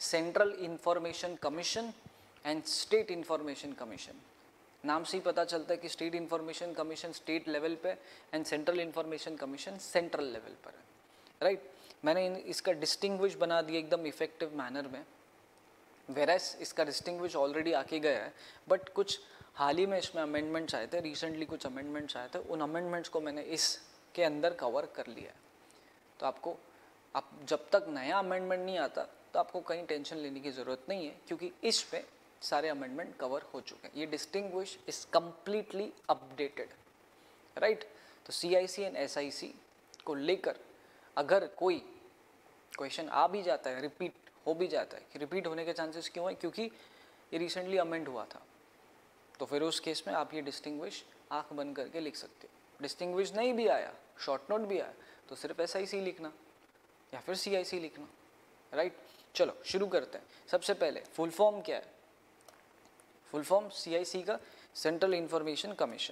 Central information commission and state information commission. नाम से ही पता चलता है कि state information commission state level पे and central information commission central level पर है, राइट। मैंने इसका डिस्टिंग्विश बना दिया एकदम इफेक्टिव मैनर में, वेरएस इसका डिस्टिंग्विश ऑलरेडी आके गया है, बट कुछ हाल ही में इसमें अमेंडमेंट्स आए थे, रिसेंटली कुछ अमेंडमेंट्स आए थे, उन अमेंडमेंट्स को मैंने इसके अंदर कवर कर लिया है। तो आपको आप जब तक नया अमेंडमेंट नहीं आता तो आपको कहीं टेंशन लेने की ज़रूरत नहीं है, क्योंकि इस पे सारे अमेंडमेंट कवर हो चुके हैं। ये distinguish is completely updated, right. तो CIC एंड SIC को लेकर अगर कोई क्वेश्चन आ भी जाता है, रिपीट हो भी जाता है, कि रिपीट होने के चांसेस क्यों है, क्योंकि ये रिसेंटली अमेंड हुआ था, तो फिर उस केस में आप ये डिस्टिंग्विश आँख बंद करके लिख सकते हो। डिस्टिंग्विश नहीं भी आया, शॉर्ट नोट भी आया, तो सिर्फ SIC लिखना या फिर CIC लिखना, राइट। चलो शुरू करते हैं। सबसे पहले फुल फॉर्म क्या है? फुल फॉर्म CIC का सेंट्रल इंफॉर्मेशन कमीशन,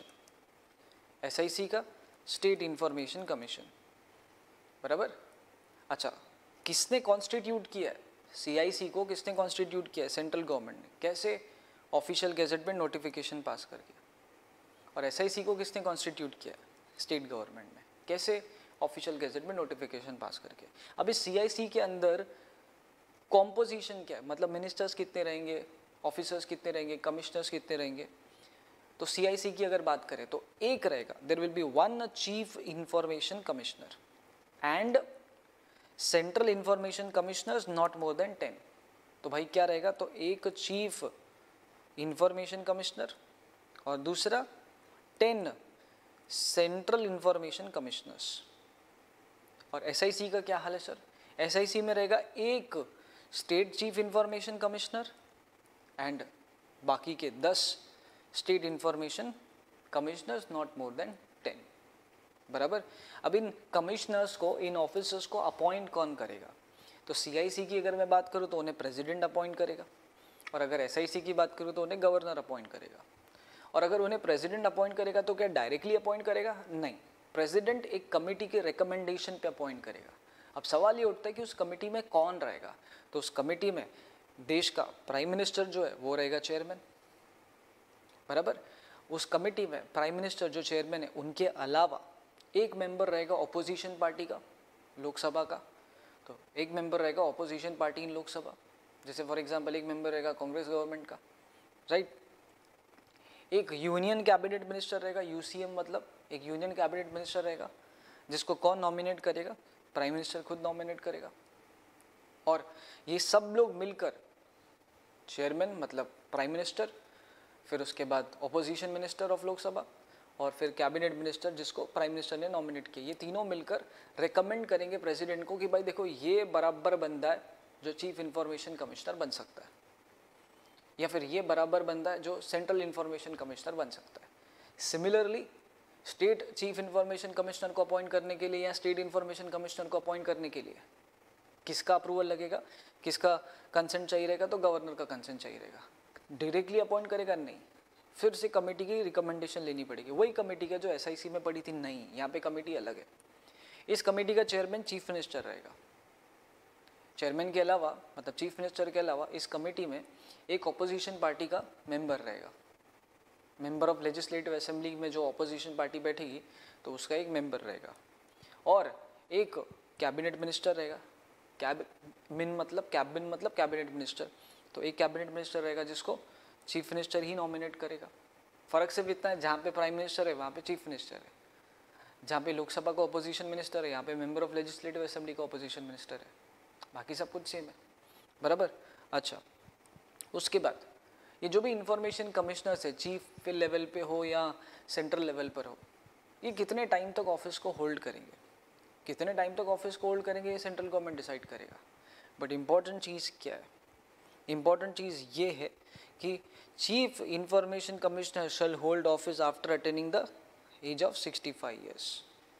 SIC का स्टेट इंफॉर्मेशन कमीशन, बराबर। अच्छा, किसने कॉन्स्टिट्यूट किया है? CIC को किसने कॉन्स्टिट्यूट किया है? सेंट्रल गवर्नमेंट ने। कैसे? ऑफिशियल गैजेट में नोटिफिकेशन पास करके। और SIC को किसने कॉन्स्टिट्यूट किया है? स्टेट गवर्नमेंट ने। कैसे? ऑफिशियल गैजेट में नोटिफिकेशन पास करके। अब इस CIC के अंदर कॉम्पोजिशन क्या है, मतलब मिनिस्टर्स कितने रहेंगे, ऑफिसर्स कितने रहेंगे, कमिश्नर्स कितने रहेंगे? तो CIC की अगर बात करें तो एक रहेगा, there will be 1 chief information commissioner and central information commissioners not more than 10। तो भाई क्या रहेगा? तो एक चीफ इंफॉर्मेशन कमिश्नर और दूसरा 10 सेंट्रल इंफॉर्मेशन कमिश्नर्स। और SIC का क्या हाल है सर? SIC में रहेगा एक state chief information commissioner and बाकी के 10 state information commissioners not more than 10, बराबर। अब इन कमिश्नर्स को, इन ऑफिसर्स को अपॉइंट कौन करेगा? तो CIC की अगर मैं बात करूँ तो उन्हें प्रेसिडेंट अपॉइंट करेगा, और अगर SIC की बात करूँ तो उन्हें गवर्नर अपॉइंट करेगा। और अगर उन्हें प्रेसिडेंट अपॉइंट करेगा तो क्या डायरेक्टली अपॉइंट करेगा? नहीं, प्रेसिडेंट एक कमेटी के रिकमेंडेशन पे अपॉइंट करेगा। अब सवाल ये उठता है कि उस कमेटी में कौन रहेगा? तो उस कमेटी में देश का प्राइम मिनिस्टर जो है वो रहेगा चेयरमैन, बराबर। उस कमेटी में प्राइम मिनिस्टर जो चेयरमैन है, उनके अलावा एक मेंबर रहेगा ऑपोजिशन पार्टी का, लोकसभा का। तो एक मेंबर रहेगा ऑपोजिशन पार्टी इन लोकसभा, जैसे फॉर एग्जांपल एक मेंबर रहेगा कांग्रेस गवर्नमेंट का, राइट। एक यूनियन कैबिनेट मिनिस्टर रहेगा, UCM मतलब एक यूनियन कैबिनेट मिनिस्टर रहेगा, जिसको कौन नॉमिनेट करेगा? प्राइम मिनिस्टर खुद नॉमिनेट करेगा। और ये सब लोग मिलकर, चेयरमैन मतलब प्राइम मिनिस्टर, फिर उसके बाद ऑपोजिशन मिनिस्टर ऑफ लोकसभा, और फिर कैबिनेट मिनिस्टर जिसको प्राइम मिनिस्टर ने नॉमिनेट किया, ये तीनों मिलकर रिकमेंड करेंगे प्रेसिडेंट को कि भाई देखो ये बराबर बंदा है जो चीफ इंफॉर्मेशन कमिश्नर बन सकता है, या फिर ये बराबर बंदा है जो सेंट्रल इंफॉर्मेशन कमिश्नर बन सकता है। Similarly state chief information commissioner को अपॉइंट करने के लिए या स्टेट इंफॉर्मेशन कमिश्नर को अपॉइंट करने के लिए किसका अप्रूवल लगेगा, किसका कंसेंट चाहिए रहेगा? तो गवर्नर का कंसेंट चाहिए रहेगा। डायरेक्टली अपॉइंट करेगा? नहीं, फिर से कमेटी की रिकमेंडेशन लेनी पड़ेगी, वही कमेटी का जो SIC में पड़ी थी। नहीं, यहाँ पे कमेटी अलग है। इस कमेटी का चेयरमैन चीफ मिनिस्टर रहेगा। चेयरमैन के अलावा, मतलब चीफ मिनिस्टर के अलावा, इस कमेटी में एक ऑपोजिशन पार्टी का मेंबर रहेगा। मेंबर ऑफ लेजिस्लेटिव असेंबली में जो ऑपोजिशन पार्टी बैठेगी तो उसका एक मेंबर रहेगा, और एक कैबिनेट मिनिस्टर रहेगा। कैबिन मतलब कैबिनेट मिनिस्टर, तो एक कैबिनेट मिनिस्टर रहेगा जिसको चीफ मिनिस्टर ही नॉमिनेट करेगा। फ़र्क सिर्फ इतना है, जहाँ पे प्राइम मिनिस्टर है वहाँ पे चीफ मिनिस्टर है, जहाँ पे लोकसभा का ऑपोजिशन मिनिस्टर है यहाँ पे मेंबर ऑफ लेजिस्लेटिव असेंबली का ऑपोजिशन मिनिस्टर है, बाकी सब कुछ सेम है, बराबर। अच्छा, उसके बाद ये जो भी इंफॉर्मेशन कमिश्नर्स है, चीफ लेवल पे हो या सेंट्रल लेवल पर हो, ये कितने टाइम तक ऑफिस को होल्ड करेंगे? कितने टाइम तक ऑफिस को होल्ड करेंगे ये सेंट्रल गवर्नमेंट डिसाइड करेगा। बट इम्पॉर्टेंट चीज़ क्या है? इम्पॉर्टेंट चीज़ ये है कि chief information commissioner shall hold office after attaining the age of 65 years.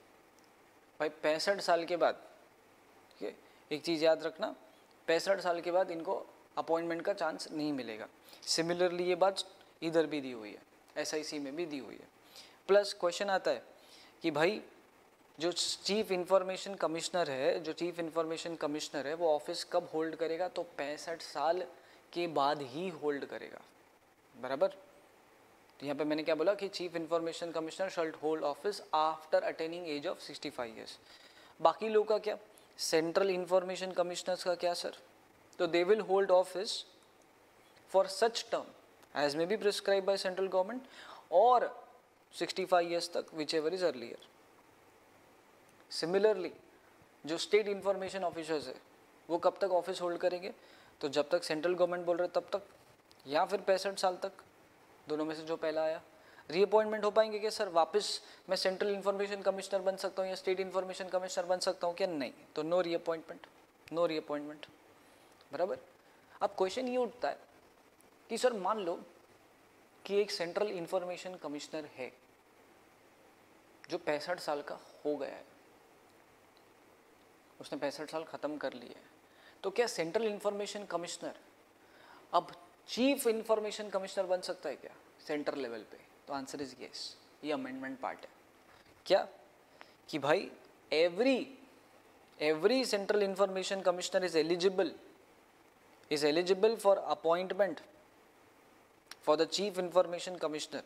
भाई 65 साल के बाद, ठीक है, एक चीज़ याद रखना, 65 साल के बाद इनको अपॉइंटमेंट का चांस नहीं मिलेगा। सिमिलरली ये बात इधर भी दी हुई है, SIC में भी दी हुई है। प्लस क्वेश्चन आता है कि भाई जो चीफ इंफॉर्मेशन कमिश्नर है वो ऑफिस कब होल्ड करेगा, तो 65 साल के बाद ही होल्ड करेगा, बराबर। तो यहाँ पे मैंने क्या बोला कि chief information commissioner shall hold office after attaining age of 65 years. बाकी लोग का क्या, सेंट्रल इंफॉर्मेशन कमिश्नर्स का क्या सर, तो they will hold office for such term as may be prescribe by central government और 65 ईयर्स तक, whichever is earlier. Similarly जो स्टेट इंफॉर्मेशन ऑफिसर्स है वो कब तक ऑफिस होल्ड करेंगे, तो जब तक सेंट्रल गवर्नमेंट बोल रहे तब तक, या फिर 65 साल तक, दोनों में से जो पहला आया। रीअपॉइंटमेंट हो पाएंगे क्या सर, वापस मैं सेंट्रल इंफॉर्मेशन कमिश्नर बन सकता हूँ या स्टेट इंफॉर्मेशन कमिश्नर बन सकता हूँ क्या, नहीं, तो नो रीअपॉइंटमेंट, बराबर। अब क्वेश्चन ये उठता है कि सर मान लो कि एक सेंट्रल इंफॉर्मेशन कमिश्नर है जो 65 साल का हो गया है, उसने 65 साल ख़त्म कर लिए, तो क्या सेंट्रल इंफॉर्मेशन कमिश्नर अब चीफ इंफॉर्मेशन कमिश्नर बन सकता है क्या सेंट्रल लेवल पे, तो आंसर इज यस। ये अमेंडमेंट पार्ट है क्या, कि भाई every central information commissioner is eligible for appointment for the chief information commissioner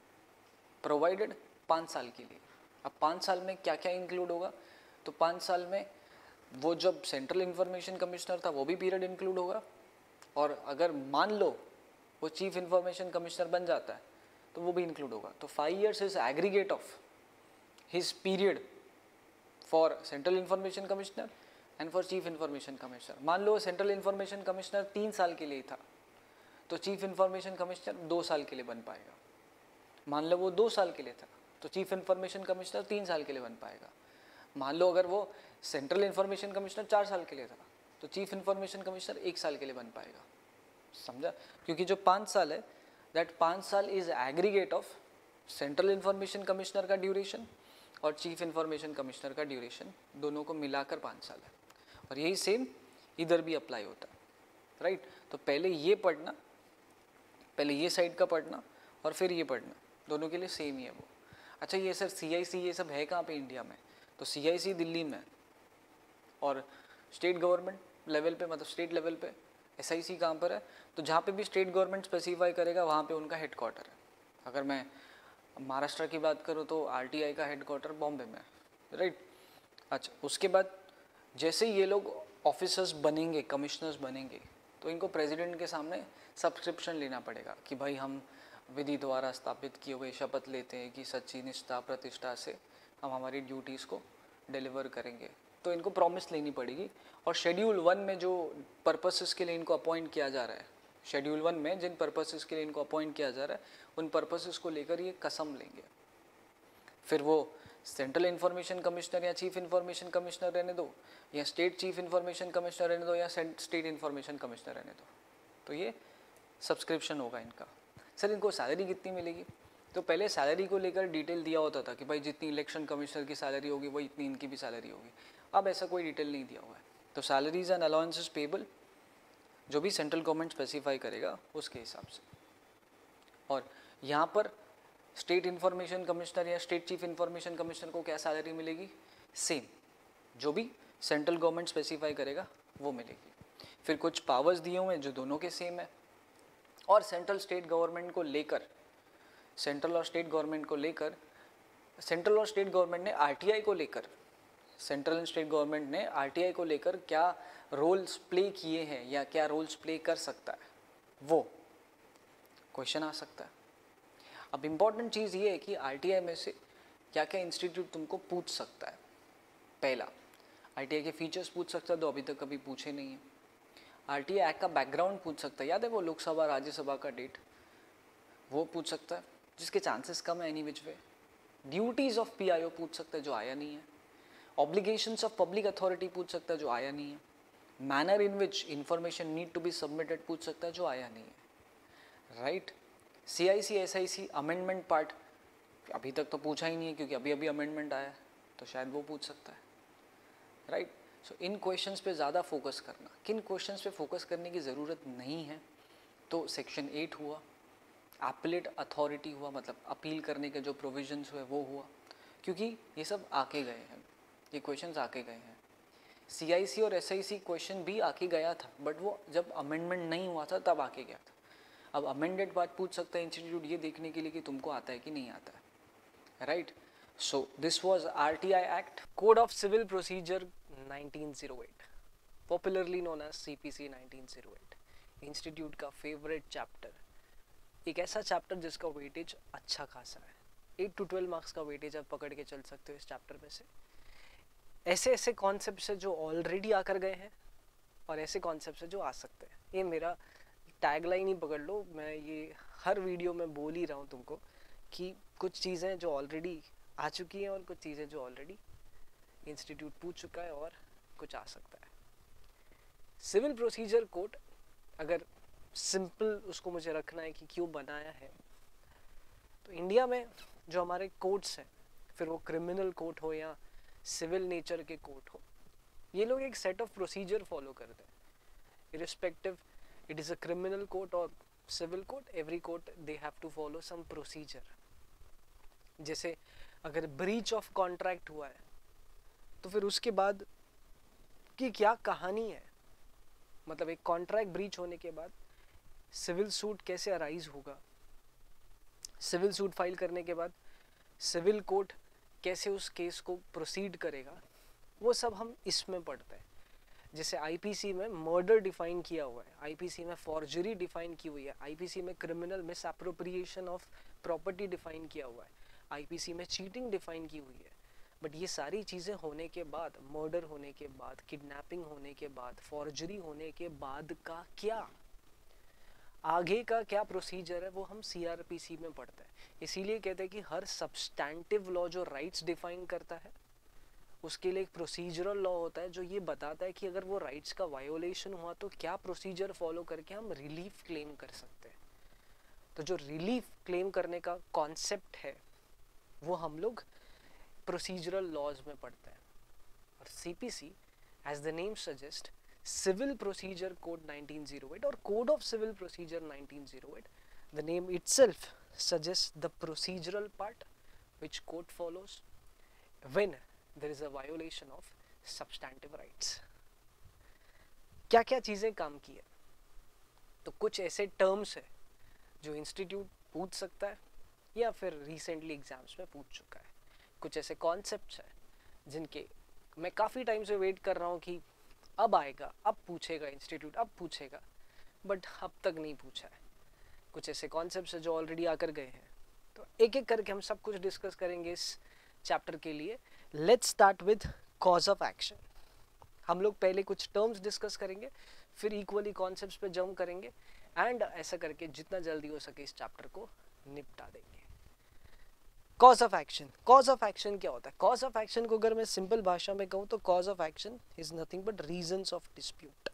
provided 5 साल के लिए। अब 5 साल में क्या क्या इंक्लूड होगा, तो 5 साल में वो जब सेंट्रल इंफॉर्मेशन कमिश्नर था वो भी पीरियड इंक्लूड होगा, और अगर मान लो वो चीफ इंफॉर्मेशन कमिश्नर बन जाता है तो वो भी इंक्लूड होगा। तो 5 years is aggregate of his period for central information commissioner and for chief information commissioner. मान लो सेंट्रल इंफॉर्मेशन कमिश्नर 3 साल के लिए था, तो चीफ इंफॉर्मेशन कमिश्नर 2 साल के लिए बन पाएगा। मान लो वो 2 साल के लिए था, तो चीफ इंफॉर्मेशन कमिश्नर 3 साल के लिए बन पाएगा। मान लो अगर वो सेंट्रल इंफॉर्मेशन कमिश्नर 4 साल के लिए था, तो चीफ इंफॉर्मेशन कमिश्नर 1 साल के लिए बन पाएगा, समझा। क्योंकि जो 5 साल है, दैट 5 साल is aggregate of central information commissioner का ड्यूरेशन और चीफ इंफॉर्मेशन कमिश्नर का ड्यूरेशन, दोनों को मिलाकर 5 साल है। और यही सेम इधर भी अप्लाई होता है, राइट। तो पहले ये पढ़ना, पहले ये साइड का पढ़ना और फिर ये पढ़ना, दोनों के लिए सेम ही है वो। अच्छा ये सर CIC ये सब है कहाँ पे इंडिया में, तो CIC दिल्ली में, और स्टेट गवर्नमेंट लेवल पे, मतलब स्टेट लेवल पे SIC कहाँ पर है, तो जहाँ पे भी स्टेट गवर्नमेंट स्पेसिफाई करेगा वहाँ पे उनका हेडक्वार्टर है। अगर मैं महाराष्ट्र की बात करूँ तो RTI का हेडक्वार्टर बॉम्बे में है, राइट। अच्छा उसके बाद जैसे ये लोग ऑफिसर्स बनेंगे, कमिश्नर्स बनेंगे, तो इनको प्रेसिडेंट के सामने सब्सक्रिप्शन लेना पड़ेगा कि भाई हम विधि द्वारा स्थापित किए हुए शपथ लेते हैं कि सच्ची निष्ठा प्रतिष्ठा से हम हमारी ड्यूटीज़ को डिलीवर करेंगे, तो इनको प्रॉमिस लेनी पड़ेगी। और शेड्यूल 1 में जो पर्पसेस के लिए इनको अपॉइंट किया जा रहा है, शेड्यूल 1 में जिन पर्पसेस के लिए इनको अपॉइंट किया जा रहा है, उन पर्पसेस को लेकर ये कसम लेंगे। फिर वो सेंट्रल इंफॉर्मेशन कमिश्नर या चीफ इंफॉर्मेशन कमिश्नर रहने दो, या स्टेट चीफ इंफॉर्मेशन कमिश्नर रहने दो, या स्टेट इंफॉर्मेशन कमिश्नर रहने दो, तो ये सब्सक्रिप्शन होगा इनका। सर इनको सैलरी कितनी मिलेगी, तो पहले सैलरी को लेकर डिटेल दिया होता था कि भाई जितनी इलेक्शन कमिश्नर की सैलरी होगी वही इतनी इनकी भी सैलरी होगी। अब ऐसा कोई डिटेल नहीं दिया हुआ है, तो सैलरीज एंड अलाउंसेस पेबल जो भी सेंट्रल गवर्नमेंट स्पेसिफाई करेगा उसके हिसाब से। और यहाँ पर स्टेट इंफॉर्मेशन कमिश्नर या स्टेट चीफ इंफॉर्मेशन कमिश्नर को क्या सैलरी मिलेगी, सेम जो भी सेंट्रल गवर्नमेंट स्पेसिफाई करेगा वो मिलेगी। फिर कुछ पावर्स दिए हुए हैं जो दोनों के सेम है, और सेंट्रल स्टेट गवर्नमेंट को लेकर, सेंट्रल और स्टेट गवर्नमेंट को लेकर, सेंट्रल और स्टेट गवर्नमेंट ने RTI को लेकर, सेंट्रल एंड स्टेट गवर्नमेंट ने RTI को लेकर क्या रोल्स प्ले किए हैं या क्या रोल्स प्ले कर सकता है, वो क्वेश्चन आ सकता है। अब इम्पॉर्टेंट चीज़ ये है कि RTI में से क्या क्या इंस्टीट्यूट तुमको पूछ सकता है। पहला RTI के फीचर्स पूछ सकता है, तो अभी तक कभी पूछे नहीं है। RTI एक्ट का बैकग्राउंड पूछ सकता है, याद है वो लोकसभा राज्यसभा का डेट, वो पूछ सकता है जिसके चांसेस कम है any which way. Duties of PIO पूछ सकता है जो आया नहीं है। ऑब्लिगेशंस ऑफ पब्लिक अथॉरिटी पूछ सकता है जो आया नहीं है। Manner in which information need to be submitted पूछ सकता है जो आया नहीं है, right. CIC SIC amendment part अभी तक तो पूछा ही नहीं है क्योंकि अभी अभी अमेंडमेंट आया है, तो शायद वो पूछ सकता है, राइट। सो इन क्वेश्चंस पे ज़्यादा फोकस करना। किन क्वेश्चंस पे फोकस करने की ज़रूरत नहीं है, तो सेक्शन 8 हुआ, एपेलेट अथॉरिटी हुआ, मतलब अपील करने के जो प्रोविजंस हुए वो हुआ, क्योंकि ये सब आके गए हैं, ये क्वेश्चंस आके गए हैं। CIC और SIC क्वेश्चन भी आके गया था, बट वो जब अमेंडमेंट नहीं हुआ था तब आके गया था। अब अमेंडेड बात पूछ सकता है इंस्टीट्यूट ये देखने के लिए कि तुमको आता है कि नहीं आता है, right. So this was RTI act, code of civil procedure 1908, popularly known as CPC 1908, institute का फेवरेट चैप्टर। एक ऐसा चैप्टर जिसका वेटेज अच्छा खासा है, 8 to 12 मार्क्स का वेटेज आप पकड़ के चल सकते हो इस चैप्टर में से। ऐसे ऐसे कॉन्सेप्ट्स है जो ऑलरेडी आकर गए हैं और ऐसे कॉन्सेप्ट्स है जो आ सकते हैं। ये मेरा टैगलाइन ही पकड़ लो, मैं ये हर वीडियो में बोल ही रहा हूँ तुमको कि कुछ चीज़ें जो ऑलरेडी आ चुकी हैं और कुछ चीज़ें जो ऑलरेडी इंस्टीट्यूट पूछ चुका है और कुछ आ सकता है। सिविल प्रोसीजर कोड, अगर सिंपल उसको मुझे रखना है कि क्यों बनाया है, तो इंडिया में जो हमारे कोर्ट्स हैं, फिर वो क्रिमिनल कोर्ट हो या सिविल नेचर के कोर्ट हो, ये लोग एक सेट ऑफ प्रोसीजर फॉलो करते हैं। Irrespective it is a criminal court और civil court, every court they have to follow some procedure. जैसे अगर ब्रीच ऑफ कॉन्ट्रैक्ट हुआ है तो फिर उसके बाद की क्या कहानी है, मतलब एक कॉन्ट्रैक्ट ब्रीच होने के बाद सिविल सूट कैसे अराइज होगा, सिविल सूट फाइल करने के बाद सिविल कोर्ट कैसे उस केस को प्रोसीड करेगा, वो सब हम इसमें पढ़ते हैं। जैसे IPC में मर्डर डिफाइन किया हुआ है, IPC में फॉर्जरी डिफाइन की हुई है, IPC में criminal misappropriation of property define किया हुआ है, IPC में चीटिंग डिफाइन की हुई है। बट ये सारी चीज़ें होने के बाद, मर्डर होने के बाद, किडनैपिंग होने के बाद, फॉर्जरी होने के बाद का क्या, आगे का क्या प्रोसीजर है, वो हम CRPC में पढ़ते हैं। इसीलिए कहते हैं कि हर सब्सटैंटिव लॉ जो राइट्स डिफाइन करता है, उसके लिए एक प्रोसीजरल लॉ होता है जो ये बताता है कि अगर वो राइट्स का वायोलेशन हुआ तो क्या प्रोसीजर फॉलो करके हम रिलीफ क्लेम कर सकते हैं। तो जो रिलीफ क्लेम करने का कॉन्सेप्ट है वो हम लोग प्रोसीजरल लॉज में पढ़ते हैं। और CPC, as the name suggest, civil procedure code 1908 और code of civil procedure 1908, the name itself suggests the procedural part which court follows when there is a violation of substantive rights। क्या क्या चीज़ें काम की है, तो कुछ ऐसे टर्म्स है जो इंस्टीट्यूट पूछ सकता है या फिर रिसेंटली एग्जाम्स में पूछ चुका है। कुछ ऐसे कॉन्सेप्ट्स हैं जिनके मैं काफ़ी टाइम से वेट कर रहा हूँ कि अब आएगा, अब पूछेगा इंस्टीट्यूट, अब पूछेगा, बट अब तक नहीं पूछा है। कुछ ऐसे कॉन्सेप्ट्स हैं जो ऑलरेडी आकर गए हैं, तो एक एक करके हम सब कुछ डिस्कस करेंगे इस चैप्टर के लिए। Let's start with cause of action. हम लोग पहले कुछ टर्म्स डिस्कस करेंगे, फिर इक्वली कॉन्सेप्ट्स पे जंप करेंगे एंड ऐसा करके जितना जल्दी हो सके इस चैप्टर को निपटा देंगे। Cause of action, cause of action क्या होता है? कॉज ऑफ एक्शन को अगर मैं सिंपल भाषा में कहूँ तो cause of action is nothing but reasons of dispute.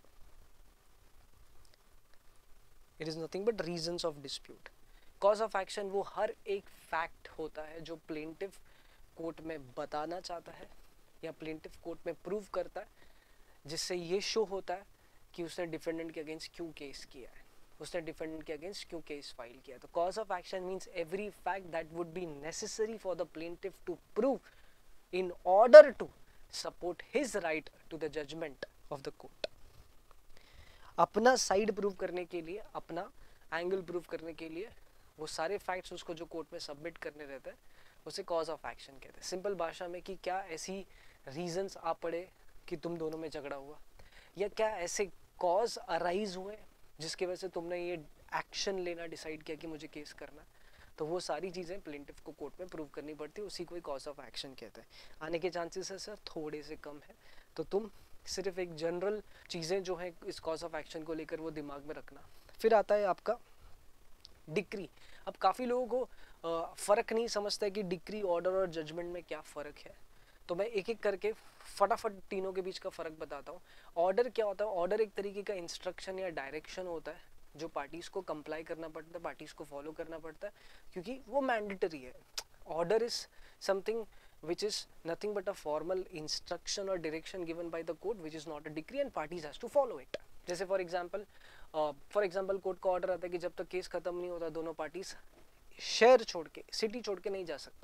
It is nothing but reasons of dispute. Cause of action वो हर एक फैक्ट होता है जो प्लेंटिफ कोर्ट में बताना चाहता है या प्लेंटिफ कोर्ट में प्रूव करता है, जिससे ये शो होता है कि उसने डिफेंडेंट के अगेंस्ट क्यों केस किया है, उसने डिफेंडेंट के अगेंस्ट क्यों केस फाइल किया। तो cause of action means every fact that would be necessary for the plaintiff to prove in order to support his right to the judgment of the court. अपना side prove करने के लिए, अपना angle prove करने के लिए वो सारे फैक्ट्स उसको जो कोर्ट में सबमिट करने रहते हैं उसे कॉज ऑफ एक्शन कहते हैं। सिंपल भाषा में कि क्या ऐसी रीजंस आ पड़े कि तुम दोनों में झगड़ा हुआ, या क्या ऐसे कॉज अराइज हुए जिसकी वजह से तुमने ये एक्शन लेना डिसाइड किया कि मुझे केस करना, तो वो सारी चीज़ें प्लेंटिफ को कोर्ट में प्रूव करनी पड़ती है, उसी को कॉज ऑफ एक्शन कहते हैं। आने के चांसेस है सर थोड़े से कम है, तो तुम सिर्फ एक जनरल चीज़ें जो है इस कॉज ऑफ एक्शन को लेकर वो दिमाग में रखना। फिर आता है आपका डिक्री। अब काफ़ी लोगों को फ़र्क नहीं समझता है कि डिक्री, ऑर्डर और जजमेंट में क्या फ़र्क है, तो मैं एक एक करके फटाफट तीनों के बीच का फ़र्क बताता हूँ। ऑर्डर क्या होता है? ऑर्डर एक तरीके का इंस्ट्रक्शन या डायरेक्शन होता है जो पार्टीज़ को कंप्लाई करना पड़ता है, पार्टीज़ को फॉलो करना पड़ता है, क्योंकि वो मैंडेटरी है। Order is something which is nothing but a formal instruction or direction given by the court which is not a decree and parties has to follow it। जैसे फॉर एग्जांपल कोर्ट का order आता है कि जब तक case खत्म नहीं होता दोनों पार्टीज शहर छोड़ के, सिटी छोड़ के नहीं जा सकते।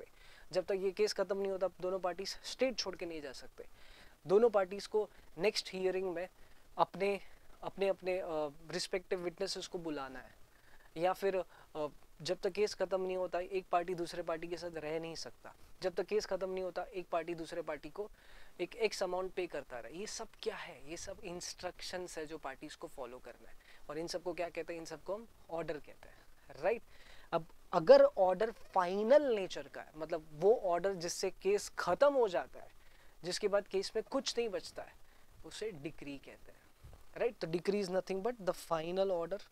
जब तक ये केस खत्म नहीं होता दोनों पार्टीज स्टेट छोड़ के नहीं जा सकते। दोनों पार्टीज को नेक्स्ट हियरिंग में अपने अपने अपने रिस्पेक्टिव विटनेसेस को बुलाना है, या फिर जब तक केस खत्म नहीं होता एक पार्टी दूसरे पार्टी के साथ रह नहीं सकता। जब तक केस खत्म नहीं होता एक पार्टी दूसरे पार्टी को एक एक्स अमाउंट पे करता रहे। ये सब क्या है? ये सब इंस्ट्रक्शंस है जो पार्टीज को फॉलो करना है, और इन सबको क्या कहते हैं? इन सबको हम ऑर्डर कहते हैं, राइट। अब अगर ऑर्डर फाइनल नेचर का है, मतलब वो ऑर्डर जिससे केस खत्म हो जाता है, जिसके बाद केस में कुछ नहीं बचता है, उसे डिक्री कहते हैं, राइट। तो decree is nothing but the final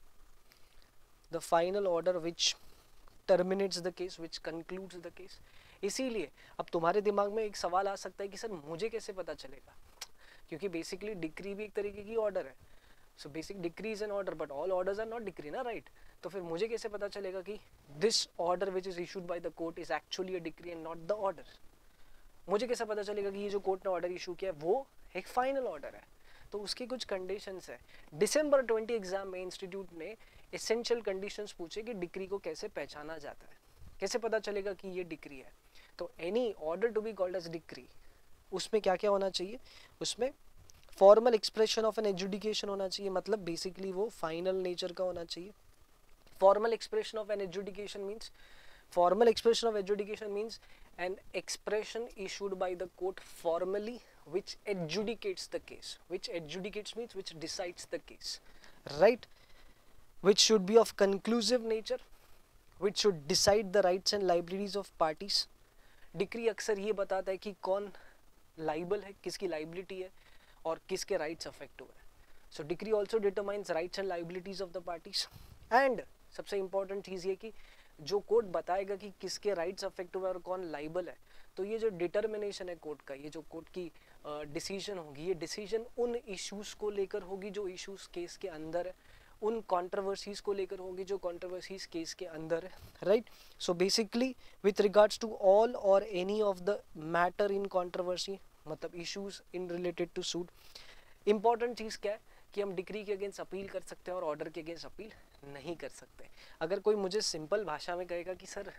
order which terminates the case, which concludes the case. इसीलिए अब तुम्हारे दिमाग में एक सवाल आ सकता है कि सर मुझे कैसे पता चलेगा, क्योंकि बेसिकली डिक्री भी एक तरीके की ऑर्डर है। So basic decree is an order, but all orders are not decree ना, राइट। तो फिर मुझे कैसे पता चलेगा कि this order which is issued by the court is actually a decree and not the order? मुझे कैसे पता चलेगा कि ये जो कोर्ट ने ऑर्डर इशू किया है वो एक फाइनल ऑर्डर है? तो उसकी कुछ कंडीशंस है। दिसंबर 20 एग्जाम में इंस्टीट्यूट ने एसेंशियल कंडीशंस पूछे कि डिक्री को कैसे पहचाना जाता है, कैसे पता चलेगा कि ये डिक्री है। तो any order to be called as decree, उसमें क्या क्या होना चाहिए? उसमें formal expression of an adjudication होना चाहिए, मतलब बेसिकली वो फाइनल नेचर का होना चाहिए। Formal expression of an adjudication means an expression issued by the court formally which adjudicates the case. Which adjudicates means which decides the case, right? Which should be of conclusive nature, which should decide the rights and liabilities of parties. Decree अक्सर ये बताता है कि कौन liable है, किसकी liability है और किसके राइट्स अफेक्ट हुए हैं। So decree also determines rights and liabilities of the parties. And सबसे इंपॉर्टेंट चीज़ ये कि जो कोर्ट बताएगा कि किसके राइट्स अफेक्ट हुए और कौन लाइबल है, तो ये जो डिटर्मिनेशन है कोर्ट का, ये जो कोर्ट की डिसीजन होगी, ये डिसीजन उन इश्यूज को लेकर होगी जो इश्यूज केस के अंदर है, उन कंट्रोवर्सीज को लेकर होगी जो कंट्रोवर्सीज केस के अंदर है, right. So basically with regards to all or any of the matter in controversy, मतलब issues in related to suit, important चीज़ क्या है कि हम डिक्री के अगेंस्ट अपील कर सकते हैं और ऑर्डर के अगेंस्ट अपील नहीं कर सकते। अगर कोई मुझे सिंपल भाषा में कहेगा कि सर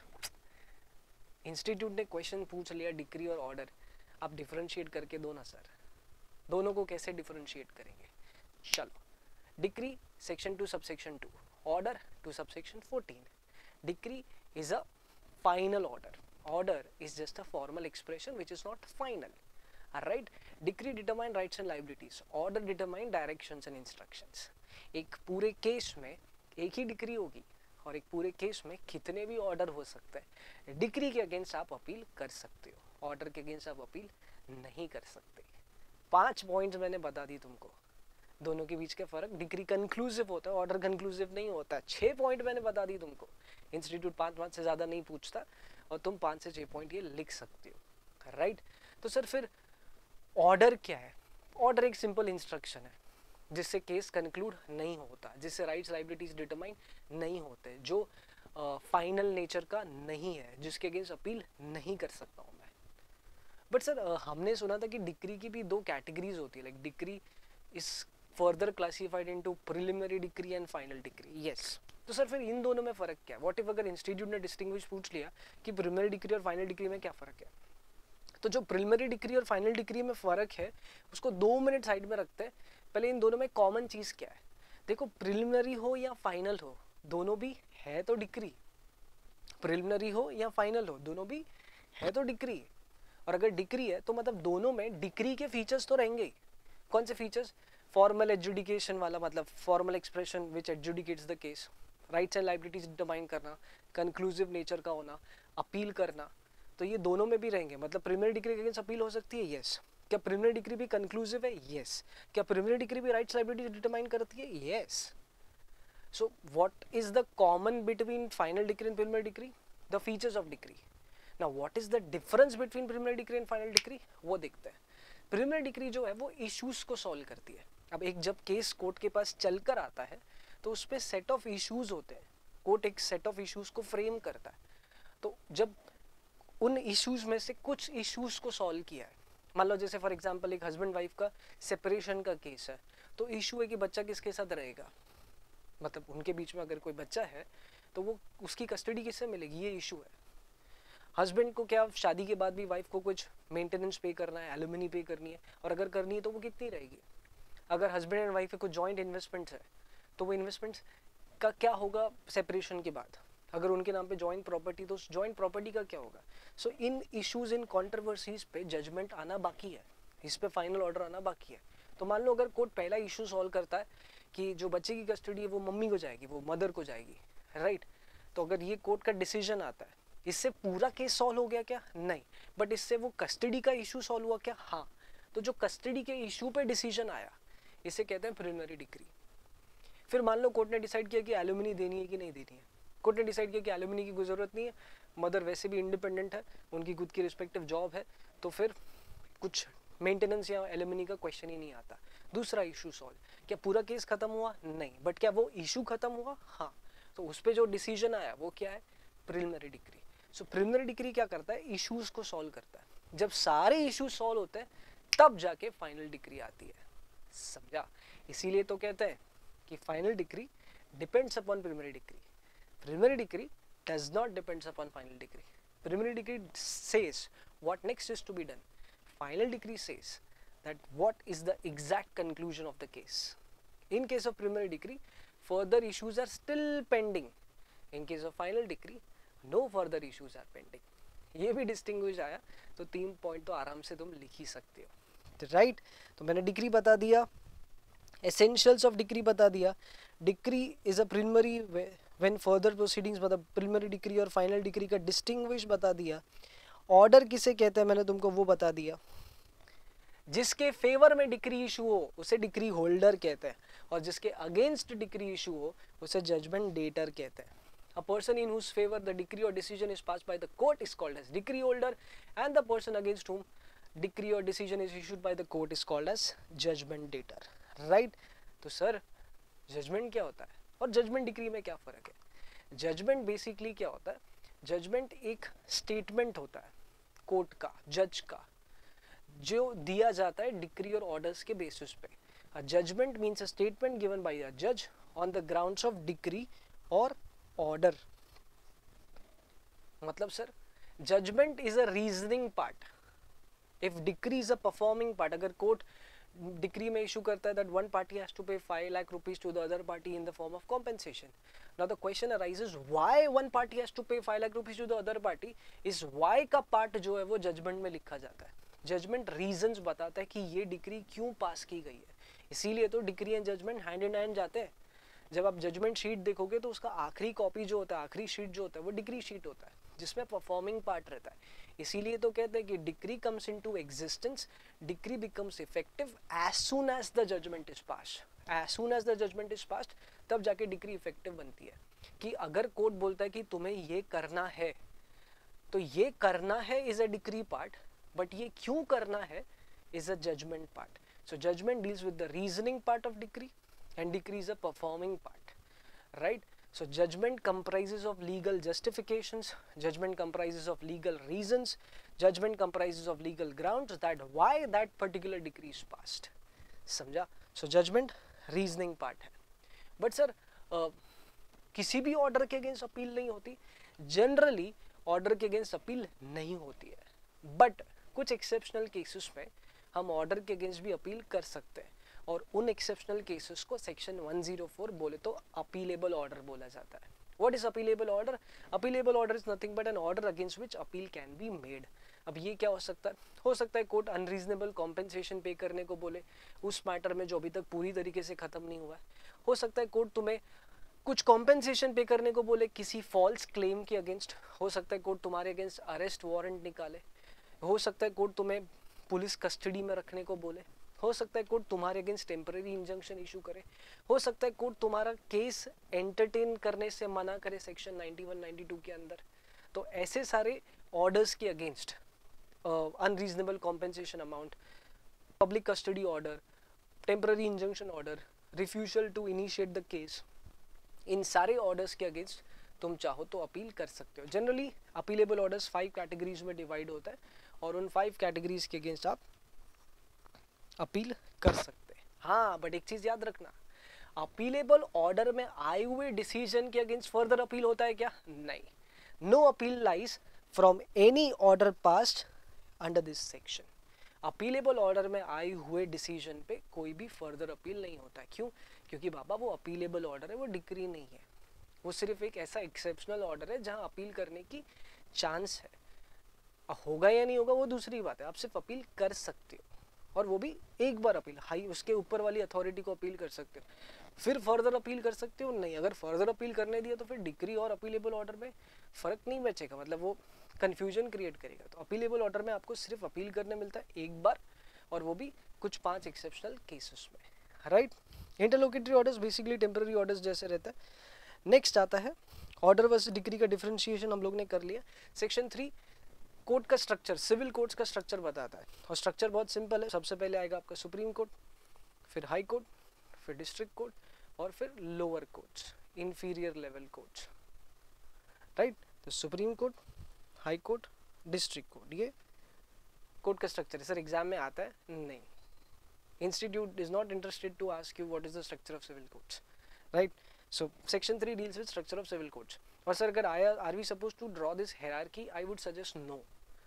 इंस्टीट्यूट ने क्वेश्चन पूछ लिया डिक्री और ऑर्डर, आप डिफरेंशिएट करके दो ना सर, दोनों को कैसे डिफरेंशिएट करेंगे? चलो, decree section 2 subsection 2, order 2 subsection 14। Decree is a final order, order is just a formal expression which is not final, right. Decree determine rights and liabilities, order determine directions and instructions. एक पूरे case में एक ही decree होगी और एक पूरे case में कितने भी ऑर्डर हो सकते हैं। डिक्री के अगेंस्ट आप अपील कर सकते हो, ऑर्डर के अगेंस्ट आप अपील नहीं कर सकते। 5 पॉइंट्स मैंने बता दी तुमको, दोनों के बीच का फर्क। डिक्री कंक्लूसिव होता है, ऑर्डर कंक्लूसिव नहीं होता। 6 पॉइंट मैंने बता दी तुमको। इंस्टीट्यूट 5 से ज़्यादा नहीं पूछता और तुम 5 से 6 पॉइंट ये लिख सकते हो, राइट। तो सर फिर ऑर्डर क्या है? ऑर्डर एक सिंपल इंस्ट्रक्शन है जिससे केस कंक्लूड नहीं होता, जिससे राइट्स लाइबिलिटीज डिटरमाइन नहीं होते, जो फाइनल नेचर का नहीं है, जिसके अगेंस्ट अपील नहीं कर सकता हूँ मैं। बट सर हमने सुना था कि डिक्री की भी 2 कैटेगरीज होती है, like decree is further classified into preliminary decree and final decree. Yes, तो सर फिर इन दोनों में फ़र्क क्या है? व्हाट इफ अगर इंस्टीट्यूट ने डिस्टिंग्विश पूछ लिया कि प्रिलिमिनरी डिक्री और फाइनल डिक्री में क्या फ़र्क है, तो जो प्रिलिमिनरी डिक्री और फाइनल डिक्री में फ़र्क है उसको 2 मिनट साइड में रखते हैं। पहले इन दोनों में कॉमन चीज़ क्या है? देखो, प्रिलिमिनरी हो या फाइनल हो, दोनों भी है तो डिक्री। प्रिलिमिनरी हो या फाइनल हो, दोनों भी है तो डिक्री। और अगर डिक्री है तो मतलब दोनों में डिक्री के फीचर्स तो रहेंगे। कौन से फीचर्स? फॉर्मल एजुडिकेशन वाला, मतलब formal expression which adjudicates the case, rights and liabilities determine करना, कंक्लूसिव नेचर का होना, अपील करना, तो ये दोनों में भी रहेंगे। मतलब प्रिलिमिनरी डिक्री के अगेंस्ट अपील हो सकती है, यस। क्या प्रिलिमिनरी डिक्री भी कंक्लूसिव है? यस। क्या प्रिलिमिनरी डिक्री भी राइट्स लाइबिलिटीज डिटरमाइन करती है? Yes. So what is the common between final decree and preliminary decree? The features of decree. Now what is the difference between preliminary decree and final decree, वो देखते हैं। Preliminary decree जो है वो issues को solve करती है। अब एक जब केस कोर्ट के पास चल कर आता है तो उस पर सेट ऑफ इश्यूज होते हैं, कोर्ट एक सेट ऑफ इश्यूज को फ्रेम करता है। तो जब उन इश्यूज में से कुछ इश्यूज को सॉल्व किया है, मान लो जैसे फॉर एग्जांपल एक हस्बैंड वाइफ का सेपरेशन का केस है, तो इशू है कि बच्चा किसके साथ रहेगा, मतलब उनके बीच में अगर कोई बच्चा है तो वो उसकी कस्टडी किससे मिलेगी, ये इशू है। हस्बैंड को क्या शादी के बाद भी वाइफ को कुछ मेंटेनेंस पे करना है, एलुमिनी पे करनी है, और अगर करनी है तो वो कितनी रहेगी? अगर हस्बैंड एंड वाइफ के कुछ जॉइंट इन्वेस्टमेंट्स है तो वो इन्वेस्टमेंट्स का क्या होगा सेपरेशन के बाद? अगर उनके नाम पे जॉइंट प्रॉपर्टी, तो जॉइंट प्रॉपर्टी का क्या होगा? So in issues, in controversies पे जजमेंट आना बाकी है, इस पे फाइनल ऑर्डर आना बाकी है। तो मान लो अगर कोर्ट पहला इशू सॉल्व करता है कि जो बच्चे की कस्टडी है वो मम्मी को जाएगी, वो मदर को जाएगी, राइट, तो अगर ये कोर्ट का डिसीजन आता है, इससे पूरा केस सॉल्व हो गया क्या? नहीं, बट इससे वो कस्टडी का इशू सॉल्व हुआ क्या? हाँ। तो जो कस्टडी के इशू पे डिसीजन आया, इसे कहते हैं प्रिलिमिनरी डिक्री। फिर मान लो कोर्ट ने डिसाइड किया कि एलुमिनी देनी है कि नहीं देनी है। कोर्ट ने डिसाइड किया कि एलुमिनी की कोई ज़रूरत नहीं है, मदर वैसे भी इंडिपेंडेंट है, उनकी खुद की रिस्पेक्टिव जॉब है, तो फिर कुछ मेंटेनेंस या एलुमिनी का क्वेश्चन ही नहीं आता। दूसरा इशू सॉल्व। क्या पूरा केस खत्म हुआ? नहीं, बट क्या वो इशू खत्म हुआ? हाँ। तो उस पर जो डिसीजन आया वो क्या है? Preliminary decree. So preliminary decree क्या करता है? इश्यूज को सॉल्व करता है। जब सारे इश्यूज सॉल्व होते हैं तब जाके फाइनल डिक्री आती है। समझा? इसीलिए तो कहते हैं कि final decree depends upon preliminary decree, preliminary decree does not depends upon final decree. Preliminary decree says what next is to be done. Final decree says that what is the exact conclusion of the case. In case of preliminary decree, further issues are still pending. In case of final decree, no further issues are pending. ये भी distinguish आया, तो 3 point तो आराम से तुम लिख ही सकते हो, राइट? तो मैंने डिक्री बता दिया, एसेंशियल्स ऑफ डिक्री बता दिया। Decree is a preliminary when further proceedings, मतलब प्रिलिमिनरी डिक्री और फाइनल डिक्री का डिस्टिंग्विश बता दिया। ऑर्डर किसे कहते हैं मैंने तुमको वो बता दिया। जिसके फेवर में डिक्री इशू हो उसे डिक्री होल्डर कहते हैं, और जिसके अगेंस्ट डिक्री इशू हो उसे जजमेंट डेटर कहते हैं। A person in whose favor the decree or decision is passed by the court is called as decree holder, and the person against whom decree or decision is issued by the court is called as judgment debtor, right? तो sir judgment क्या होता है और judgement decree में क्या फ़र्क है? Judgement basically क्या होता है? जजमेंट एक स्टेटमेंट होता है कोर्ट का, जज का, जो दिया जाता है डिक्री और ऑर्डर्स के बेसिस पे। A judgment means a statement given by a जज on the grounds of decree और ऑर्डर। मतलब sir judgment is a reasoning part, if decree is a performing part. अगर कोर्ट डिक्री में issue करता है that one party has to pay 5 lakh rupees to the other party in the form of compensation. Now the question arises why one party has to pay 5 lakh rupees to the other party. इस why का part जो है वो judgement में लिखा जाता है। Judgement reasons बताता है कि ये डिक्री क्यों पास की गई है। इसीलिए तो decree and judgment hand in hand जाते हैं। जब आप जजमेंट शीट देखोगे तो उसका आखिरी कॉपी जो होता है, आखिरी शीट जो होता है वो डिक्री शीट होता है, जिसमें परफॉर्मिंग पार्ट रहता है। इसीलिए तो कहते हैं कि decree comes into existence, decree becomes effective as soon as the judgment is passed. As soon as the judgment is passed तब जाके डिक्री इफेक्टिव बनती है। कि अगर कोर्ट बोलता है कि तुम्हें ये करना है, तो ये करना है is a decree part, but ये क्यों करना है is a judgment part. So judgment deals with the reasoning part of decree and decree is a performing part, right? So judgment comprises of legal justifications, judgment comprises of legal reasons, judgment comprises of legal grounds that why that particular decree is passed. समझा? So judgment reasoning part है। but sir किसी भी order के against appeal नहीं होती। Generally order के against appeal नहीं होती है, बट कुछ एक्सेप्शनल केसेस में हम ऑर्डर के अगेंस्ट भी अपील कर सकते हैं, और उन एक्सेप्शनल केसेस को सेक्शन 104 बोले तो अपीलेबल ऑर्डर बोला जाता है। What is appealable order? Appealable order is nothing but an order against which appeal can be made. अब ये क्या हो सकता है? हो सकता है कोर्ट अनरीजनेबल कॉम्पेंसेशन पे करने को बोले उस मैटर में जो अभी तक पूरी तरीके से खत्म नहीं हुआ है। हो सकता है कोर्ट तुम्हें कुछ कॉम्पेंसेशन पे करने को बोले किसी फॉल्स क्लेम के अगेंस्ट। हो सकता है कोर्ट तुम्हारे अगेंस्ट अरेस्ट वारंट निकाले। हो सकता है कोर्ट तुम्हें पुलिस कस्टडी में रखने को बोले। हो सकता है कोर्ट तुम्हारे अगेंस्ट टेम्पररी इंजंक्शन इशू करे। हो सकता है कोर्ट तुम्हारा केस एंटरटेन करने से मना करे सेक्शन 91-92 के अंदर। तो ऐसे सारे ऑर्डर्स के against unreasonable compensation amount, public custody order, temporary injunction order, refusal to initiate the case, इन सारे ऑर्डर्स के अगेंस्ट तुम चाहो तो अपील कर सकते हो। जनरली अपीलेबल ऑर्डर्स 5 कैटेगरीज में डिवाइड होता है, और उन 5 कैटेगरीज के अगेंस्ट आप अपील कर सकते हैं। हाँ, बट एक चीज याद रखना, अपीलेबल ऑर्डर में आए हुए डिसीजन के अगेंस्ट फर्दर अपील होता है क्या? नहीं। No appeal lies from any order passed under this section. Appealable order में आए हुए डिसीजन पे कोई भी फर्दर अपील नहीं होता है। क्यों? क्योंकि बाबा वो अपीलेबल ऑर्डर है, वो डिक्री नहीं है, वो सिर्फ एक ऐसा एक्सेप्शनल ऑर्डर है जहां अपील करने की चांस है। होगा या नहीं होगा वो दूसरी बात है, आप सिर्फ अपील कर सकते हो, और वो भी एक बार अपील, हाई उसके ऊपर वाली अथॉरिटी को अपील कर सकते हो, फिर फर्दर अपील कर सकते हो नहीं। अगर फर्दर अपील करने दिया तो फिर डिक्री और अपीलेबल ऑर्डर में फ़र्क नहीं बचेगा, मतलब वो कन्फ्यूजन क्रिएट करेगा। तो अपीलेबल ऑर्डर में आपको सिर्फ अपील करने मिलता है एक बार, और वो भी कुछ 5 एक्सेप्शनल केसेस में, right. Interlocutory orders basically temporary orders जैसे रहता है। नेक्स्ट आता है ऑर्डर वर्सेस डिक्री का डिफरेंशिएशन, हम लोग ने कर लिया। सेक्शन 3 कोर्ट का स्ट्रक्चर, सिविल कोर्ट्स का स्ट्रक्चर बताता है, और स्ट्रक्चर बहुत सिंपल है। सबसे पहले आएगा आपका सुप्रीम कोर्ट, फिर हाई कोर्ट, फिर डिस्ट्रिक्ट कोर्ट, और फिर lower courts, inferior level courts, right. तो supreme court, high court, district court, ये कोर्ट का स्ट्रक्चर है। सर एग्जाम में आता है? नहीं, institute is not interested to ask you what is the structure of civil courts, right. So section 3 deals with structure of civil courts. और sir अगर आया are we suppose to draw this hierarchy, I would suggest no,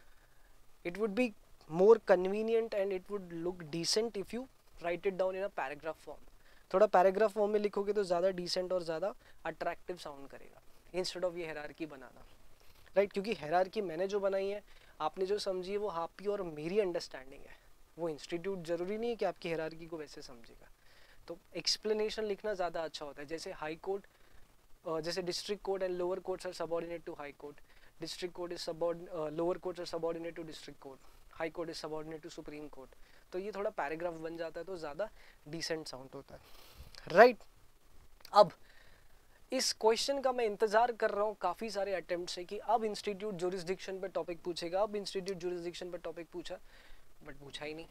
it would be more convenient and it would look decent if you write it down in a paragraph form. थोड़ा paragraph form में लिखोगे तो ज़्यादा decent और ज़्यादा attractive sound करेगा, instead of ये hierarchy बनाना, राइट। क्योंकि हायरार्की मैंने जो बनाई है, आपने जो समझी है, वो आपकी और मेरी अंडरस्टैंडिंग है, वो इंस्टीट्यूट जरूरी नहीं है कि आपकी हायरार्की को वैसे समझेगा। तो एक्सप्लेनेशन लिखना ज़्यादा अच्छा होता है। जैसे हाई कोर्ट, जैसे district court and lower courts are subordinate to high court, district court is lower courts are subordinate to district court, high court is subordinate to supreme court। तो ये थोड़ा पैराग्राफ बन जाता है तो ज़्यादा डिसेंट साउंड होता है, राइट। अब इस क्वेश्चन का मैं इंतजार कर रहा हूँ काफ़ी सारे अटेम्प्ट से कि अब इंस्टीट्यूट जुरिस्डिक्शन पे टॉपिक पूछेगा, अब इंस्टीट्यूट जुरिस्डिक्शन पे टॉपिक पूछा, बट पूछा ही नहीं।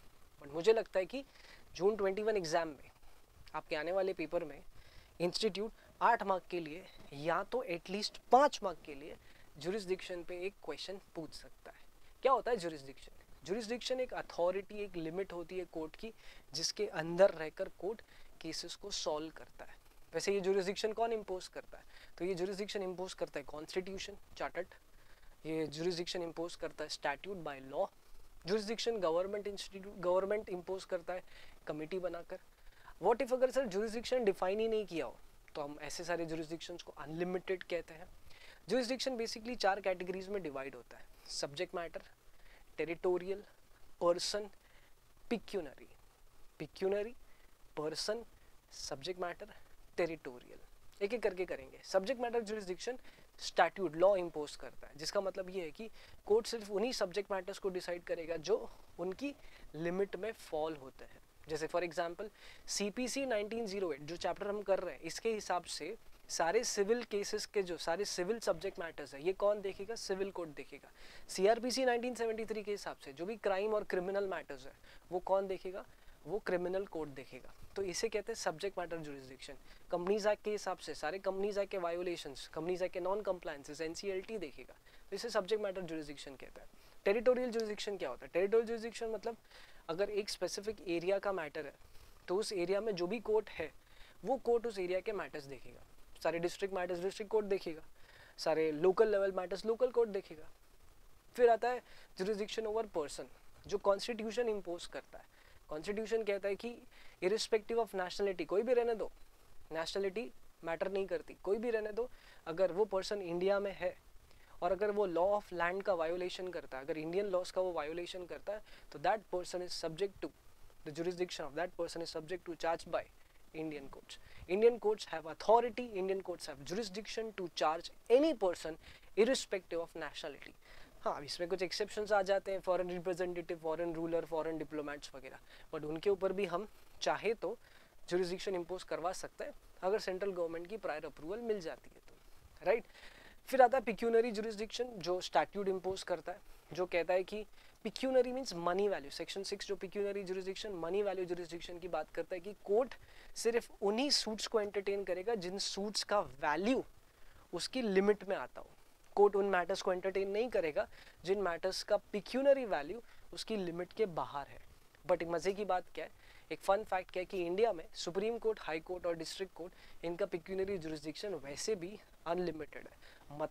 बट मुझे लगता है कि जून 21 एग्ज़ाम में, आपके आने वाले पेपर में, इंस्टीट्यूट 8 मार्क के लिए या तो एटलीस्ट 5 मार्क के लिए जुरिस्डिक्शन पे एक क्वेश्चन पूछ सकता है। क्या होता है जुरिस्डिक्शन? जुरिस्डिक्शन एक अथॉरिटी, एक लिमिट होती है कोर्ट की, जिसके अंदर रहकर कोर्ट केसेस को सॉल्व करता है। वैसे ये जुरिस्डिक्शन कौन इम्पोज करता है? तो ये जुरिस्डिक्शन इम्पोज करता है कॉन्स्टिट्यूशन, चार्टर्ड, ये जुरिस्डिक्शन इम्पोज करता है statute by law, jurisdiction government institute, government impose करता है कमेटी बनाकर। व्हाट इफ अगर सर जुरिस्डिक्शन डिफाइन ही नहीं किया हो, तो हम ऐसे सारे जुरिस्डिक्शंस को अनलिमिटेड कहते हैं। जुरिस्डिक्शन बेसिकली 4 कैटेगरीज में डिवाइड होता है, subject matter, territorial, person, pecuniary. Pecuniary, person, subject matter, territorial, एक एक करके करेंगे। Subject matter jurisdiction statute, law impose करता है, जिसका मतलब ये है कि कोर्ट सिर्फ उन्हीं सब्जेक्ट मैटर्स को डिसाइड करेगा जो उनकी लिमिट में फॉल होते हैं। जैसे फॉर एग्जांपल CPC 1908 जो चैप्टर हम कर रहे हैं, इसके हिसाब से सारे सिविल केसेस के जो सारे सिविल सब्जेक्ट मैटर्स है, ये कौन देखेगा? सिविल कोर्ट देखेगा। CRPC 1973 के हिसाब से जो भी क्राइम और क्रिमिनल मैटर्स है, वो कौन देखेगा? वो क्रिमिनल कोर्ट देखेगा। तो इसे कहते हैं subject matter jurisdiction. Companies act के हिसाब से सारे कंपनीज एक्ट के वायोलेशंस, कंपनीज एक्ट के नॉन कंप्लायंसेस, NCLT देखेगा। तो इसे सब्जेक्ट मैटर जुरिस्डिक्शन कहता है। टेरिटोरियल जुरिस्डिक्शन क्या होता है? टेरिटोरियल जुरिस्डिक्शन मतलब अगर एक स्पेसिफिक एरिया का मैटर है, तो उस एरिया में जो भी कोर्ट है, वो कोर्ट उस एरिया के मैटर्स देखेगा। सारे डिस्ट्रिक्ट मैटर्स डिस्ट्रिक्ट कोर्ट देखेगा, सारे local level matters local court देखेगा। फिर आता है जुरिस्डिक्शन ओवर पर्सन, जो कॉन्स्टिट्यूशन इम्पोज करता है। कॉन्स्टिट्यूशन कहता है कि इरिस्पेक्टिव ऑफ नेशनलिटी, कोई भी रहने दो, नेशनलिटी मैटर नहीं करती, कोई भी रहने दो, अगर वो पर्सन इंडिया में है और अगर वो लॉ ऑफ लैंड का वायोलेशन करता है, अगर इंडियन लॉज का वो वायोलेशन करता है, तो that person is subject to the jurisdiction of that person is subject to charge by Indian courts. Indian courts have authority, Indian courts have jurisdiction to charge any person irrespective of nationality. हाँ, इसमें कुछ exceptions आ जाते हैं, foreign representative, foreign ruler, foreign diplomats वगैरह, but उनके ऊपर भी हम चाहे तो जुरिस्डिक्शन इम्पोज करवा सकते हैं अगर सेंट्रल गवर्नमेंट की प्रायर अप्रूवल मिल जाती है तो, राइट। फिर आता है पिक्यूनरी जुरिस्डिक्शन, जो स्टैट्यूट इम्पोज करता है, जो कहता है कि pecuniary means money value. Section 6 जो pecuniary jurisdiction, money value jurisdiction की बात करता है कि कोर्ट सिर्फ उन्हीं सूट्स को एंटरटेन करेगा जिन सूट्स का वैल्यू उसकी लिमिट में आता हो। कोर्ट उन मैटर्स को एंटरटेन नहीं करेगा जिन मैटर्स का पिक्यूनरी वैल्यू उसकी लिमिट के बाहर है। बट मजे की बात क्या है, एक फन फैक्ट क्या है कि इंडिया में सुप्रीम कोर्ट, हाई कोर्ट और डिस्ट्रिक्ट कोर्ट, इनका पिक्यूनरी जुरिस्डिक्शन वैसे भी अनलिमिटेड है। मतलब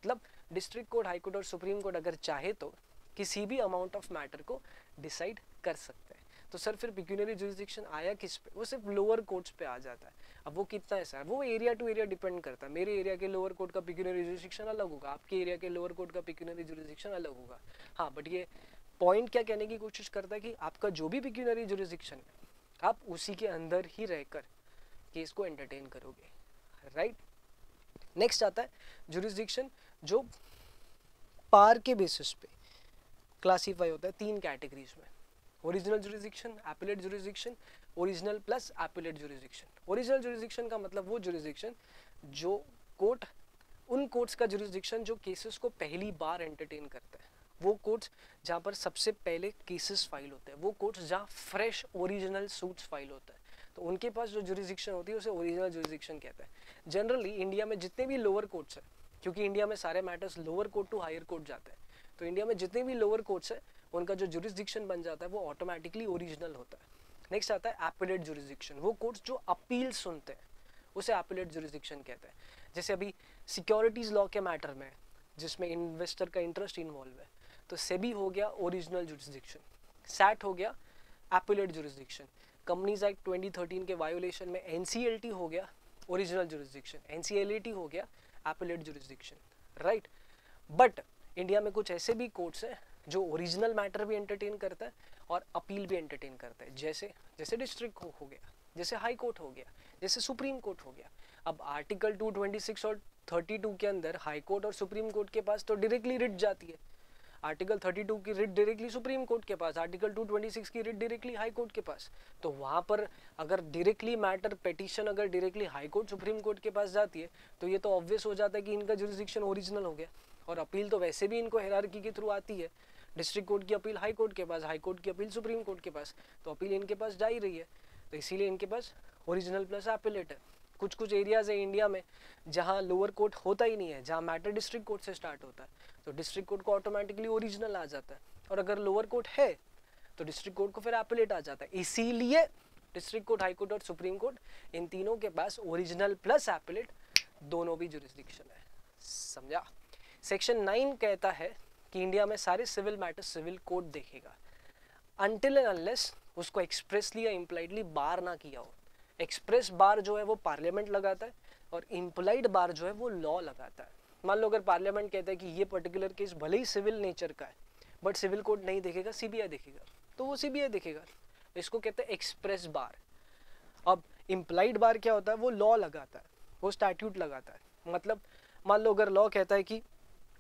डिस्ट्रिक्ट कोर्ट, हाई कोर्ट और सुप्रीम कोर्ट अगर चाहे तो किसी भी अमाउंट ऑफ मैटर को डिसाइड कर सकते हैं। तो सर फिर पिक्यूनरी जुरिसडिक्शन आया किस पे? वो सिर्फ लोअर कोर्ट्स पे आ जाता है। अब वो कितना है सर? वो एरिया टू एरिया डिपेंड करता है। मेरे एरिया के लोअर कोर्ट का पिक्यूनरी जुरिसडिक्शन अलग होगा, आपके एरिया के लोअर कोर्ट का पिक्यूनरी जुरिसडिक्शन अलग होगा। हाँ, बट ये पॉइंट क्या कहने की कोशिश करता है कि आपका जो भी पिक्यूनरी जुरिसडिक्शन है आप उसी के अंदर ही रहकर केस को एंटरटेन करोगे, राइट। नेक्स्ट आता है जुरिसडिक्शन जो पार के बेसिस पे क्लासीफाई होता है 3 कैटेगरीज में। Original jurisdiction, appellate jurisdiction, original plus appellate jurisdiction. Original jurisdiction का मतलब वो जुरिसडिक्शन जो कोर्ट, उन कोर्ट्स का जुरिसडिक्शन जो केसेस को पहली बार एंटरटेन करता है, वो कोर्ट्स जहाँ पर सबसे पहले केसेस फाइल होते हैं, वो कोर्ट्स जहाँ फ्रेश ओरिजिनल सूट्स फाइल होता है, तो उनके पास जो जुरिसडिक्शन होती है उसे ओरिजिनल जुरिसडिक्शन कहता है। जनरली इंडिया में जितने भी लोअर कोर्ट्स हैं, क्योंकि इंडिया में सारे matters lower court to higher court जाते हैं, तो इंडिया में जितने भी लोअर कोर्ट्स हैं उनका जो जुरिसडिक्शन बन जाता है वो ऑटोमेटिकली ओरिजिनल होता है। नेक्स्ट आता है एपेलेट जुरिसडिक्शन। वो कोर्ट्स जो अपील सुनते हैं उसे एपेलेट जुरिसडिक्शन कहते हैं। जैसे अभी सिक्योरिटीज लॉ के मैटर में जिसमें इन्वेस्टर का इंटरेस्ट इन्वॉल्व है, तो सेबी हो गया ओरिजिनल जुरिसडिक्शन, सैट हो गया एपेलेट जुरिसडिक्शन, कंपनीज एक्ट 2013 के वायोलेशन में एनसीएलटी हो गया ओरिजिनल जुरिसडिक्शन, एनसीएलटी हो गया appellate jurisdiction, right. But India में कुछ ऐसे भी कोर्ट्स हैं जो ओरिजिनल मैटर भी एंटरटेन करता है और अपील भी एंटरटेन करता है, जैसे डिस्ट्रिक्ट हो गया, जैसे हाई कोर्ट हो गया, जैसे सुप्रीम कोर्ट हो गया। अब आर्टिकल 226 और 32 के अंदर हाई कोर्ट और सुप्रीम कोर्ट के पास तो डायरेक्टली रिट जाती है। आर्टिकल 32 की रिट डायरेक्टली सुप्रीम कोर्ट के पास, आर्टिकल 226 की रिट डायरेक्टली हाई कोर्ट के पास। तो वहाँ पर अगर डायरेक्टली मैटर पिटीशन अगर directly high court supreme court के पास जाती है तो ये तो ऑब्वियस हो जाता है कि इनका जुरिसडिक्शन ओरिजिनल हो गया। और अपील तो वैसे भी इनको हायरार्की के थ्रू आती है, डिस्ट्रिक्ट कोर्ट की अपील हाई कोर्ट के पास, हाई कोर्ट की अपील सुप्रीम कोर्ट के पास, तो अपील इनके पास जा ही रही है, तो इसीलिए इनके पास ओरिजिनल प्लस एपेलेट है। कुछ कुछ एरियाज है इंडिया में जहाँ लोअर कोर्ट होता ही नहीं है, जहाँ मैटर डिस्ट्रिक्ट कोर्ट से स्टार्ट होता है, तो डिस्ट्रिक्ट कोर्ट को ऑटोमेटिकली ओरिजिनल आ जाता है, और अगर लोअर कोर्ट है तो डिस्ट्रिक्ट कोर्ट को फिर एपेलेट आ जाता है। इसीलिए डिस्ट्रिक्ट कोर्ट, हाई कोर्ट और सुप्रीम कोर्ट, इन तीनों के पास ओरिजिनल प्लस एपेलेट दोनों भी जुरिसडिक्शन है। समझा? सेक्शन 9 कहता है कि इंडिया में सारे सिविल मैटर्स सिविल कोर्ट देखेगा, अनटिल एंड अनलेस उसको एक्सप्रेसली या इम्प्लाइडली बार ना किया हो। एक्सप्रेस बार जो है वो पार्लियामेंट लगाता है और इम्प्लाइड बार जो है वो लॉ लगाता है। मान लो अगर पार्लियामेंट कहता है कि ये पर्टिकुलर केस भले ही सिविल नेचर का है बट सिविल कोर्ट नहीं देखेगा, सीबीआई देखेगा, तो वो सीबीआई देखेगा। इसको कहते हैं एक्सप्रेस बार। अब इम्प्लाइड बार क्या होता है? वो लॉ लगाता है, वो स्टैट्यूट लगाता है। मतलब मान लो अगर लॉ कहता है कि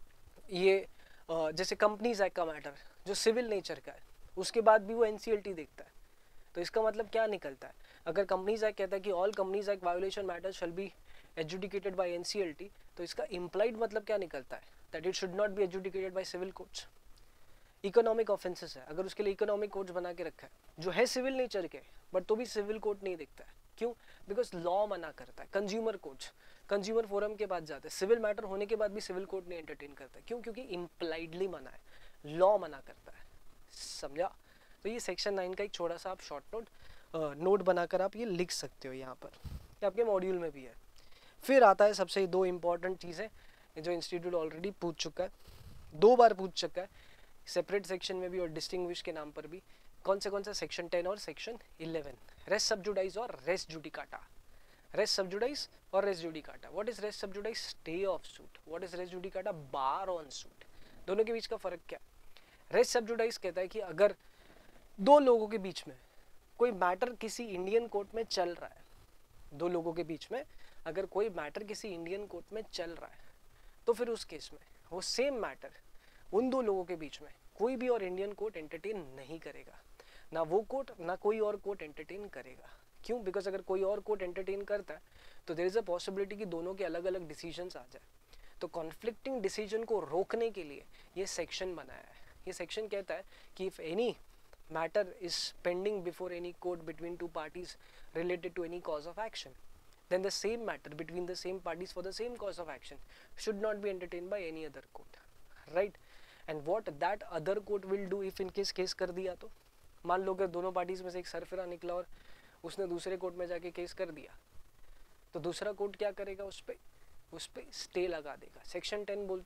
ये जैसे कंपनीज एक्ट का मैटर जो सिविल नेचर का है, उसके बाद भी वो एनसीएलटी देखता है, तो इसका मतलब क्या निकलता है? अगर कंपनीज एक्ट कहता है कि all companies act violation matters shall be adjudicated by NCLT, तो इसका इम्प्लाइड मतलब क्या निकलता है? That it should not be adjudicated by civil courts. Economic offences है, अगर उसके लिए इकोनॉमिक कोर्ट्स बना के रखा है जो है सिविल नेचर के, बट तो भी सिविल कोर्ट नहीं देखता है। क्यों? बिकॉज लॉ मना करता है। कंज्यूमर कोर्ट्स, कंज्यूमर फोरम के बाद जाते हैं, सिविल मैटर होने के बाद भी सिविल कोर्ट नहीं एंटरटेन करता है। क्यों? क्योंकि इम्प्लाइडली मना है, लॉ मना करता है। समझा? तो ये सेक्शन 9 का एक छोटा सा आप शॉर्ट नोट बनाकर आप ये लिख सकते हो यहाँ पर, ये आपके मॉड्यूल में भी है। फिर आता है सबसे 2 इंपॉर्टेंट चीज़ें जो इंस्टीट्यूट ऑलरेडी पूछ चुका है, 2 बार पूछ चुका है, सेपरेट सेक्शन में भी और डिस्टिंग्विश के नाम पर भी। कौन सा? सेक्शन 10 और सेक्शन 11, रेस सब्जुडाइज और रेस जुडिकाटा। रेस सब्जुडाइज और res judicata. What is res sub judice? Stay of suit. What is res judicata? Bar on suit. दोनों के बीच का फर्क क्या? रेस सब्जुडाइज कहता है कि अगर 2 लोगों के बीच में कोई मैटर किसी इंडियन कोर्ट में चल रहा है, 2 लोगों के बीच में अगर कोई मैटर किसी इंडियन कोर्ट में चल रहा है, तो फिर उस केस में वो सेम मैटर उन 2 लोगों के बीच में कोई भी और इंडियन कोर्ट एंटरटेन नहीं करेगा, ना वो कोर्ट ना कोई और कोर्ट एंटरटेन करेगा। क्यों? बिकॉज अगर कोई और कोर्ट एंटरटेन करता है तो देयर इज अ पॉसिबिलिटी कि दोनों के अलग अलग डिसीजंस आ जाए। तो कॉन्फ्लिक्टिंग डिसीजन को रोकने के लिए ये सेक्शन बनाया है। ये सेक्शन कहता है कि if any matter is pending before any court between 2 parties related to any cause of action, then the same matter between the same parties for the same cause of action should not be entertained by any other court, right? And what that other court will do if in case case कर दिया, तो मान लो अगर दोनों parties में से एक सरफिरा निकला और उसने दूसरे कोर्ट में जाके केस कर दिया, तो दूसरा कोर्ट क्या करेगा? उस पे स्टे लगा देगा। सेक्शन 10 बोलता है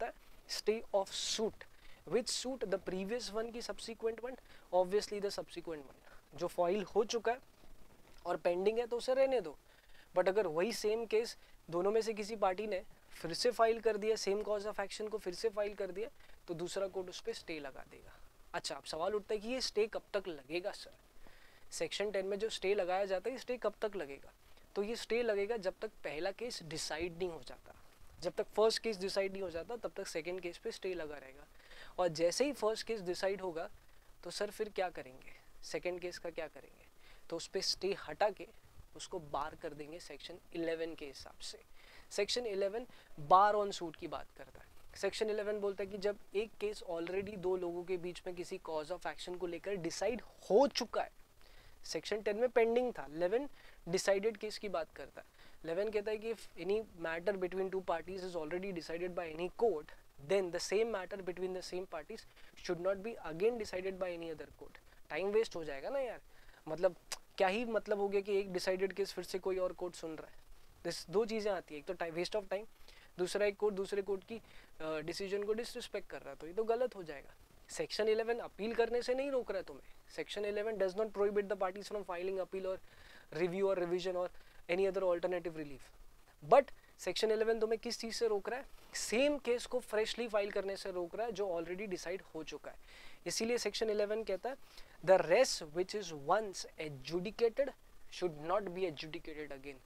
stay of suit. Which suit? The previous one की subsequent one, obviously the subsequent one. जो फाइल हो चुका है और पेंडिंग है तो उसे रहने दो. बट अगर वही सेम केस दोनों में से किसी पार्टी ने फिर से फाइल कर दिया, सेम कॉज ऑफ एक्शन को फिर से फाइल कर दिया, तो दूसरा कोर्ट उस पर स्टे लगा देगा. अच्छा, अब सवाल उठता है कि ये स्टे कब तक लगेगा सर? सेक्शन 10 में जो स्टे लगाया जाता है, स्टे कब तक लगेगा? तो ये स्टे लगेगा जब तक पहला केस डिसाइड नहीं हो जाता. जब तक फर्स्ट केस डिसाइड नहीं हो जाता तब तक सेकंड केस पे स्टे लगा रहेगा. और जैसे ही फर्स्ट केस डिसाइड होगा तो सर फिर क्या करेंगे? सेकंड केस का क्या करेंगे? तो उस पर स्टे हटा के उसको बार कर देंगे सेक्शन 11 के हिसाब से. सेक्शन 11 बार ऑन सूट की बात करता है. सेक्शन 11 बोलता है कि जब एक केस ऑलरेडी दो लोगों के बीच में किसी कॉज ऑफ एक्शन को लेकर डिसाइड हो चुका है, सेक्शन 10 में पेंडिंग था, 11 डिसाइडेड केस की बात करता है. 11 कहता है कि if any matter between two parties is already decided by any court, then the same matter between the same parties should not be again decided by any other court. Time waste हो जाएगा ना यार. मतलब क्या ही मतलब हो गया कि एक डिसाइडेड केस फिर से कोई और कोर्ट सुन रहा है. दो चीज़ें आती है, एक तो टाइम वेस्ट ऑफ टाइम, दूसरा एक कोर्ट दूसरे कोर्ट की डिसीजन को डिसरिस्पेक्ट कर रहा है, तो ये तो गलत हो जाएगा. सेक्शन 11 अपील करने से नहीं रोक रहा है तुम्हें. Section 11 does not prohibit the parties from filing appeal और रिव्यू और रिविजन और any other alternative relief. But section 11 तुम्हें किस चीज़ से रोक रहा है? सेम केस को फ्रेशली फाइल करने से रोक रहा है जो ऑलरेडी डिसाइड हो चुका है. इसीलिए सेक्शन 11 कहता है the res which is once adjudicated should not be adjudicated again.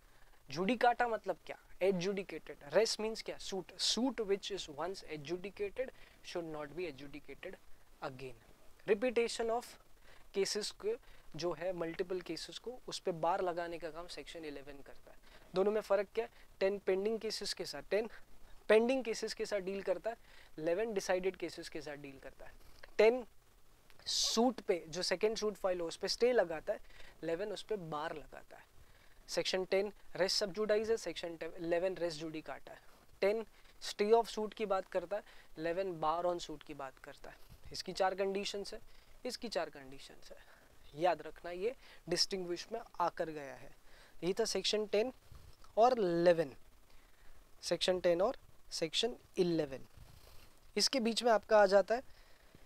Judicata मतलब क्या? एडजुडिकेटेड. रेस मीन्स क्या? Suit. Suit which is once adjudicated should not be adjudicated again. Repetition of cases को जो है, मल्टीपल केसेस को, उस पर बार लगाने का काम सेक्शन 11 करता है. दोनों में फ़र्क क्या है? 10 पेंडिंग केसेस के साथ, 10 पेंडिंग केसेस के साथ डील करता है, 11 डिसाइडेड केसेस के साथ डील करता है. 10 सूट पे जो सेकेंड सूट फाइल हो उस पर स्टे लगाता है, 11 उस पर बार लगाता है. सेक्शन 10 रेस सब जुडाइज है, सेक्शन 11 रेस जुडिकाटा है. 10 स्टे ऑफ सूट की बात करता है, 11 बार ऑन सूट की बात करता है. इसकी 4 कंडीशंस है, इसकी 4 कंडीशंस है. याद रखना, ये डिस्टिंग्विश में आकर गया है. ये था सेक्शन 10 और 11. सेक्शन 10 और सेक्शन 11. इसके बीच में आपका आ जाता है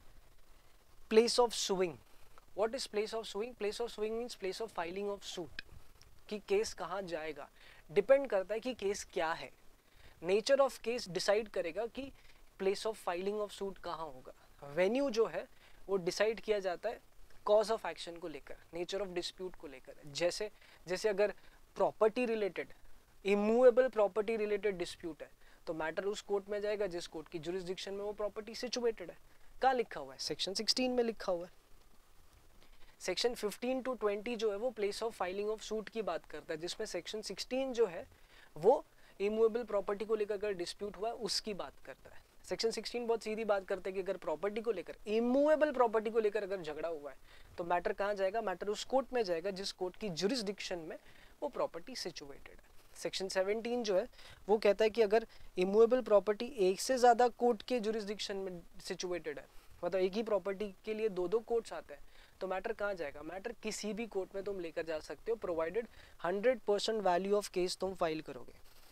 place of suing. What is place of suing? Place of suing means place of filing of suit. कि केस कहाँ जाएगा डिपेंड करता है कि केस क्या है. नेचर ऑफ केस डिसाइड करेगा कि place of filing of suit कहाँ होगा. वेन्यू जो है वो डिसाइड किया जाता है कॉज ऑफ एक्शन को लेकर, नेचर ऑफ डिस्प्यूट को लेकर. जैसे अगर property related, immovable property related dispute है तो मैटर उस कोर्ट में जाएगा जिस कोर्ट की जुरिस्डिक्शन में वो प्रॉपर्टी सिचुएटेड है. कहाँ लिखा हुआ है? सेक्शन 16 में लिखा हुआ है. सेक्शन 15 to 20 जो है वो place of filing of suit की बात करता है, जिसमें सेक्शन 16 जो है वो इमूवेबल प्रॉपर्टी को लेकर अगर डिस्प्यूट हुआ है उसकी बात करता है. सेक्शन 16 बहुत सीधी बात करता है कि अगर प्रॉपर्टी को लेकर, इमूवेबल प्रॉपर्टी को लेकर अगर झगड़ा हुआ है तो मैटर कहाँ जाएगा? मैटर उस कोर्ट में जाएगा जिस कोर्ट की जुरिस्डिक्शन में वो प्रॉपर्टी सिचुएटेड है. सेक्शन 17 जो है वो कहता है कि अगर इमूवेबल प्रॉपर्टी एक से ज़्यादा कोर्ट के जुरिस्डिक्शन में सिचुएटेड है, मतलब एक ही प्रॉपर्टी के लिए दो कोर्ट्स आते हैं, तो मैटर कहाँ जाएगा? मैटर किसी भी कोर्ट में तुम लेकर जा सकते हो, प्रोवाइडेड 100% वैल्यू ऑफ केस तुम फाइल करोगे.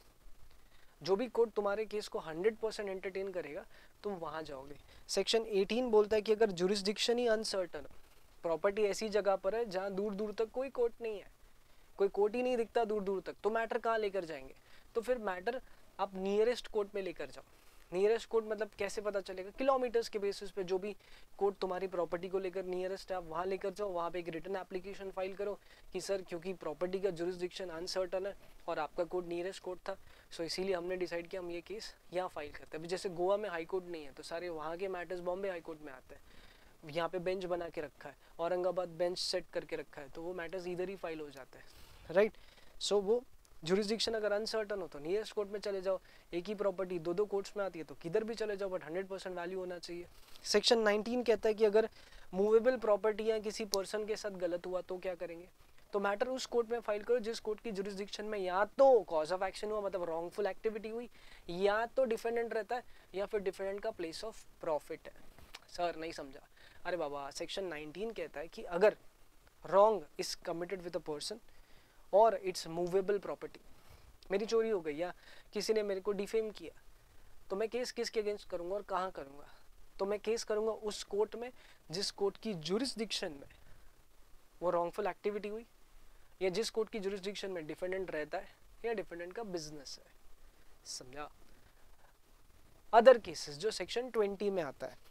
जो भी कोर्ट तुम्हारे केस को 100% एंटरटेन करेगा तुम वहाँ जाओगे. सेक्शन 18 बोलता है कि अगर जुरिस्डिक्शन ही अनसर्टन, प्रॉपर्टी ऐसी जगह पर है जहाँ दूर दूर तक कोई कोर्ट नहीं है, कोई कोर्ट ही नहीं दिखता दूर दूर तक, तो मैटर कहाँ लेकर जाएंगे? तो फिर मैटर आप नियरेस्ट कोर्ट में लेकर जाओ. नियरेस्ट कोर्ट मतलब कैसे पता चलेगा? किलोमीटर्स के बेसिस पे जो भी कोर्ट तुम्हारी प्रॉपर्टी को लेकर नियरेस्ट है आप वहाँ लेकर जाओ. वहाँ पे एक रिटन एप्लीकेशन फाइल करो कि सर क्योंकि प्रॉपर्टी का जुरिस्डिक्शन अनसर्टन है और आपका कोर्ट नियरेस्ट कोर्ट था, सो इसीलिए हमने डिसाइड किया हम ये केस यहाँ फाइल करते हैं. अभी जैसे गोवा में हाई कोर्ट नहीं है तो सारे वहाँ के मैटर्स बॉम्बे हाई कोर्ट में आते हैं. यहाँ पे बेंच बना के रखा है, औरंगाबाद बेंच सेट करके रखा है, तो वो मैटर्स इधर ही फाइल हो जाते हैं. राइट. सो वो जुरिस्डिक्शन अगर अनसर्टन हो तो नियरेस्ट कोर्ट में चले जाओ. एक ही प्रॉपर्टी दो कोर्ट्स में आती है तो किधर भी चले जाओ, बट 100% वैल्यू होना चाहिए. सेक्शन 19 कहता है कि अगर मूवेबल प्रॉपर्टी या किसी पर्सन के साथ गलत हुआ तो क्या करेंगे? तो मैटर उस कोर्ट में फाइल करो जिस कोर्ट की जुरिस्डिक्शन में या तो कॉज ऑफ एक्शन हुआ, मतलब रॉन्गफुल एक्टिविटी हुई, या तो डिफेंडेंट रहता है या फिर डिफेंडेंट का प्लेस ऑफ प्रॉफिट है. सर नहीं समझा. अरे बाबा, सेक्शन 19 कहता है कि अगर wrong is committed with a person और इट्स मूवेबल प्रॉपर्टी, मेरी चोरी हो गई या किसी ने मेरे को डिफेम किया, तो मैं केस किसके अगेंस्ट करूंगा और कहाँ करूंगा? तो मैं केस करूंगा उस कोर्ट में जिस कोर्ट की जुरिस्डिक्शन में वो रॉन्गफुल एक्टिविटी हुई, या जिस कोर्ट की जुरिस्डिक्शन में डिफेंडेंट रहता है या डिफेंडेंट का बिजनेस है। समझा? अदर केसेस जो सेक्शन 20 में आता है,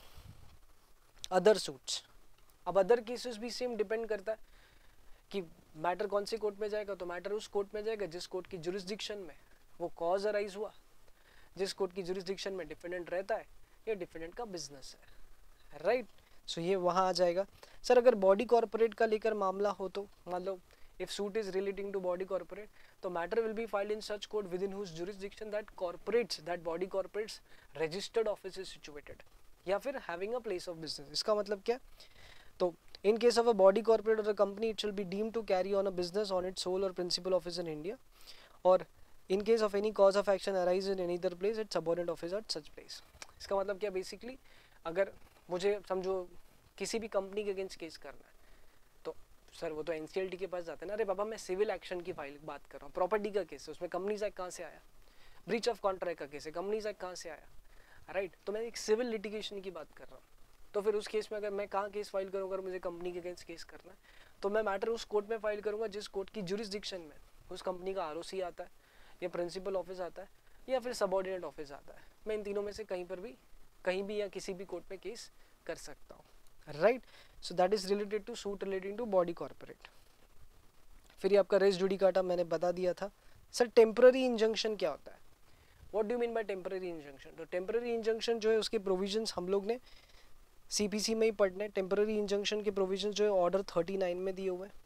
अदर सूट्स। अब अदर केसेस भी सेम डिपेंड करता है कि मैटर कौन सी कोर्ट में जाएगा, तो मैटर उस कोर्ट में जाएगा जिस कोर्ट की जुरिस्डिक्शन में वो कॉज अराइज हुआ, जिस कोर्ट की जुरिस्डिक्शन में डिफेंडेंट रहता है या डिफेंडेंट का बिजनेस है, राइट। सो ये वहाँ आ जाएगा। सर अगर बॉडी कॉर्पोरेट का लेकर मामला हो तो मान लो if suit is relating to body corporate, तो matter will be filed in such court within whose jurisdiction that body corporate's registered office is situated, या फिर having a place of business। इसका मतलब क्या? तो in case of a body corporate or a company, it shall be deemed to carry on a business on its sole or principal office in India, or in case of any cause of action arise in any other place, its subordinate office at such place। इसका मतलब क्या? Basically अगर मुझे समझो किसी भी company के against case करना है, तो सर वो तो एनसीएलटी के पास जाते हैं ना। अरे बाबा मैं सिविल एक्शन की फाइल बात कर रहा हूँ, प्रॉपर्टी का केस है, उसमें कंपनीज एक्ट कहाँ से आया? ब्रीच ऑफ कॉन्ट्रैक्ट का केस है, कंपनीज एक्ट कहाँ से आया? राइट। तो मैं एक सिविल लिटिगेशन की बात कर रहा हूँ। तो फिर उस केस में अगर मैं कहाँ केस फाइल करूँगा, अगर मुझे कंपनी के अगेंस्ट केस करना है, तो मैं मैटर उस कोर्ट में फाइल करूँगा जिस कोर्ट की जुरिस्डिक्शन में उस कंपनी का आरओसी आता है, या प्रिंसिपल ऑफिस आता है, या फिर सबऑर्डिनेट ऑफिस आता है। मैं इन तीनों में से कहीं पर भी, कहीं भी या किसी भी कोर्ट में केस कर सकता हूँ, right. So that is related to suit relating to body corporate. फिर ये आपका रेस जुडिकाटा मैंने बता दिया था। सर टेम्पररी इंजंक्शन क्या होता है? What do you mean by temporary injunction? तो टेम्पररी इंजंक्शन जो है उसके प्रोविजंस हम लोग ने सीपीसी में ही पढ़ने। टेम्पररी इंजंक्शन के प्रोविजंस जो है ऑर्डर 39 में दिए हुए हैं।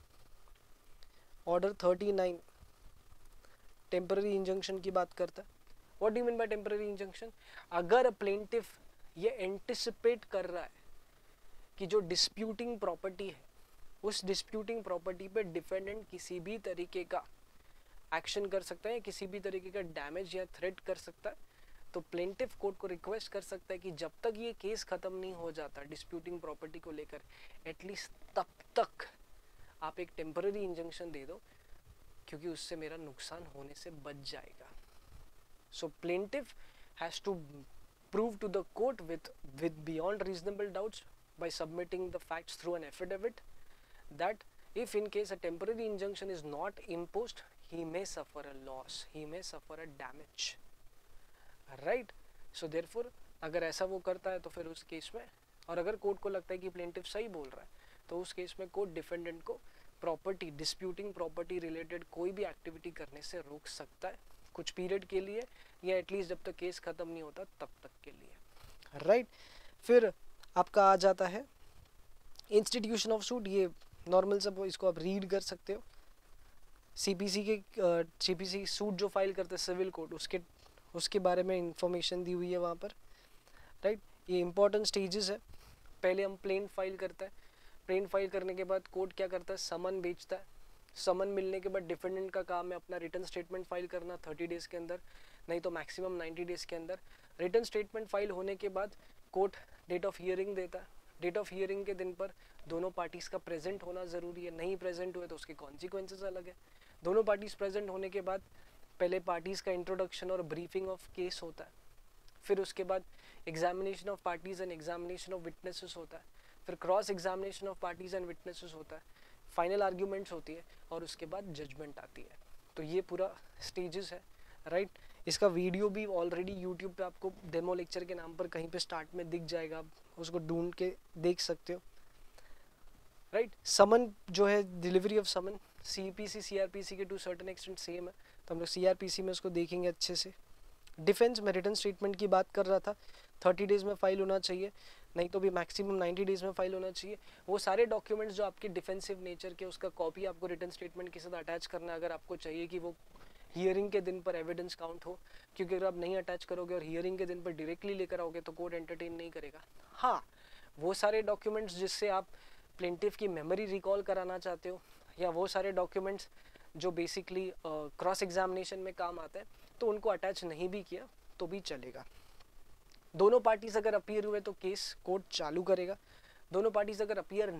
ऑर्डर 39 टेम्पररी इंजंक्शन की बात करता है। What do you mean by temporary injunction? अगर प्लेंटिफ ये एंटिसिपेट कर रहा है कि जो डिस्प्यूटिंग प्रॉपर्टी है, उस डिस्प्यूटिंग प्रॉपर्टी पे डिफेंडेंट किसी भी तरीके का एक्शन कर सकता है, किसी भी तरीके का डैमेज या थ्रेट कर सकता है, तो प्लेंटिफ कोर्ट को रिक्वेस्ट कर सकता है कि जब तक ये केस खत्म नहीं हो जाता डिस्प्यूटिंग प्रॉपर्टी को लेकर, एटलीस्ट तब तक आप एक टेम्पररी इंजंक्शन दे दो, क्योंकि उससे मेरा नुकसान होने से बच जाएगा। So plaintiff has to prove to the court with beyond reasonable doubts by submitting the facts through an affidavit that if in case a temporary injunction is not imposed, he may suffer a loss, he may suffer a damage, right? So therefore अगर ऐसा वो करता है तो फिर उस case में, और अगर कोर्ट को लगता है कि प्लेंटिफ सही बोल रहा है, तो उस केस में कोर्ट डिफेंडेंट को प्रॉपर्टी, डिस्प्यूटिंग प्रॉपर्टी रिलेटेड कोई भी एक्टिविटी करने से रोक सकता है कुछ पीरियड के लिए, या एटलीस्ट जब तक केस खत्म नहीं होता तब तक के लिए, राइट। फिर आपका आ जाता है इंस्टीट्यूशन ऑफ सूट। ये नॉर्मल सब, इसको आप रीड कर सकते हो। सीपीसी सूट जो फाइल करते हैं सिविल कोर्ट, उसके बारे में इंफॉर्मेशन दी हुई है वहाँ पर, राइट। ये इंपॉर्टेंट स्टेजेस है। पहले हम प्लेन फाइल करते हैं। प्लेन फाइल करने के बाद कोर्ट क्या करता है? समन भेजता है। समन मिलने के बाद डिफेंडेंट का काम है अपना रिटर्न स्टेटमेंट फाइल करना 30 डेज के अंदर, नहीं तो मैक्सिमम 90 डेज के अंदर। रिटर्न स्टेटमेंट फाइल होने के बाद कोर्ट डेट ऑफ हियरिंग देता है। डेट ऑफ हियरिंग के दिन पर दोनों पार्टीज़ का प्रेजेंट होना ज़रूरी है, नहीं प्रेजेंट हुए तो उसके कॉन्सिक्वेंसेस अलग है। दोनों पार्टीज़ प्रेजेंट होने के बाद पहले पार्टीज़ का इंट्रोडक्शन और ब्रीफिंग ऑफ केस होता है, फिर उसके बाद examination of parties and examination of witnesses होता है, फिर cross examination of parties and witnesses होता है, फाइनल आर्ग्यूमेंट्स होती है, और उसके बाद जजमेंट आती है। तो ये पूरा स्टेजेस है, राइट। इसका वीडियो भी ऑलरेडी यूट्यूब पे आपको डेमो लेक्चर के नाम पर कहीं पे स्टार्ट में दिख जाएगा, आप उसको ढूंढ के देख सकते हो, राइट। समन जो है, delivery of summon CPC CrPC के टू सर्टेन एक्सटेंट सेम है, तो हम लोग सीआरपीसी में उसको देखेंगे अच्छे से। डिफेंस में रिटर्न स्टेटमेंट की बात कर रहा था, 30 डेज में फाइल होना चाहिए, नहीं तो भी मैक्सिमम 90 डेज में फाइल होना चाहिए। वो सारे डॉक्यूमेंट्स जो आपके डिफेंसिव नेचर के, उसका कॉपी आपको रिटर्न स्टेटमेंट के साथ अटैच करना है, अगर आपको चाहिए कि वो हियरिंग के दिन पर एविडेंस काउंट हो, क्योंकि अगर आप नहीं अटैच करोगे और हियरिंग के दिन पर डायरेक्टली लेकर आओगे तो कोर्ट एंटरटेन नहीं करेगा। हाँ, वो सारे डॉक्यूमेंट्स जिससे आप प्लेंटिफ की मेमोरी रिकॉल कराना चाहते हो, या वो सारे डॉक्यूमेंट्स जो बेसिकली क्रॉस एग्जामिनेशन में काम आते हैं, तो उनको अटैच नहीं भी किया तो भी चलेगा। दोनों पार्टीज अगर अपीयर हुए तो केस कोर्ट चालू करेगा। दोनों पार्टीज अगर अपीयर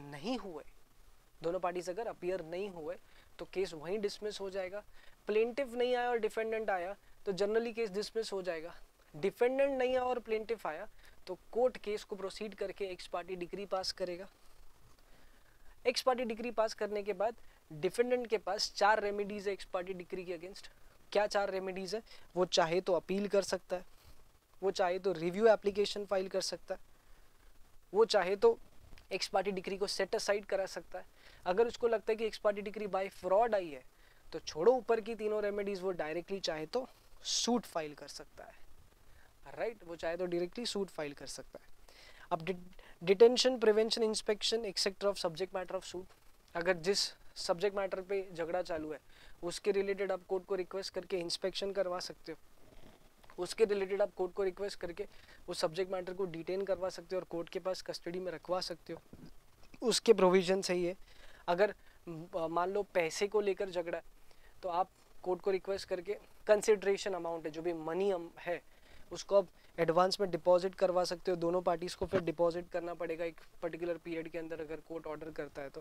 नहीं हुए तो केस वहीं डिसमिस हो जाएगा। प्लेंटिफ नहीं आया और डिफेंडेंट आया तो जनरली केस डिसमिस हो जाएगा। डिफेंडेंट नहीं आया और प्लेंटिफ आया तो कोर्ट केस को प्रोसीड करके एक्स पार्टी डिक्री पास करेगा। एक्स पार्टी डिक्री पास करने के बाद डिफेंडेंट के पास 4 रेमेडीज है एक्स पार्टी डिक्री के अगेंस्ट। क्या 4 रेमेडीज है? वो चाहे तो अपील कर सकता है, वो चाहे तो रिव्यू एप्लीकेशन फाइल कर सकता है, वो चाहे तो एक्स पार्टी डिक्री को सेट असाइड करा सकता है। अगर उसको लगता है कि ex parte decree by fraud आई है तो छोड़ो ऊपर की तीनों रेमेडीज, वो डायरेक्टली चाहे तो सूट फाइल कर सकता है, राइट वो चाहे तो डायरेक्टली सूट फाइल कर सकता है। अब detention, prevention, inspection etcetera of subject matter of suit, अगर जिस सब्जेक्ट मैटर पे झगड़ा चालू है उसके रिलेटेड आप कोर्ट को रिक्वेस्ट करके इंस्पेक्शन करवा सकते हो, उसके रिलेटेड आप कोर्ट को रिक्वेस्ट करके उस सब्जेक्ट मैटर को डिटेन करवा सकते हो और कोर्ट के पास कस्टडी में रखवा सकते हो, उसके प्रोविजन सही है। अगर मान लो पैसे को लेकर झगड़ा है तो आप कोर्ट को रिक्वेस्ट करके कंसिडरेशन अमाउंट है जो भी मनी है उसको आप एडवांस में डिपॉजिट करवा सकते हो। दोनों पार्टीज को फिर डिपॉजिट करना पड़ेगा एक पर्टिकुलर पीरियड के अंदर अगर कोर्ट ऑर्डर करता है तो,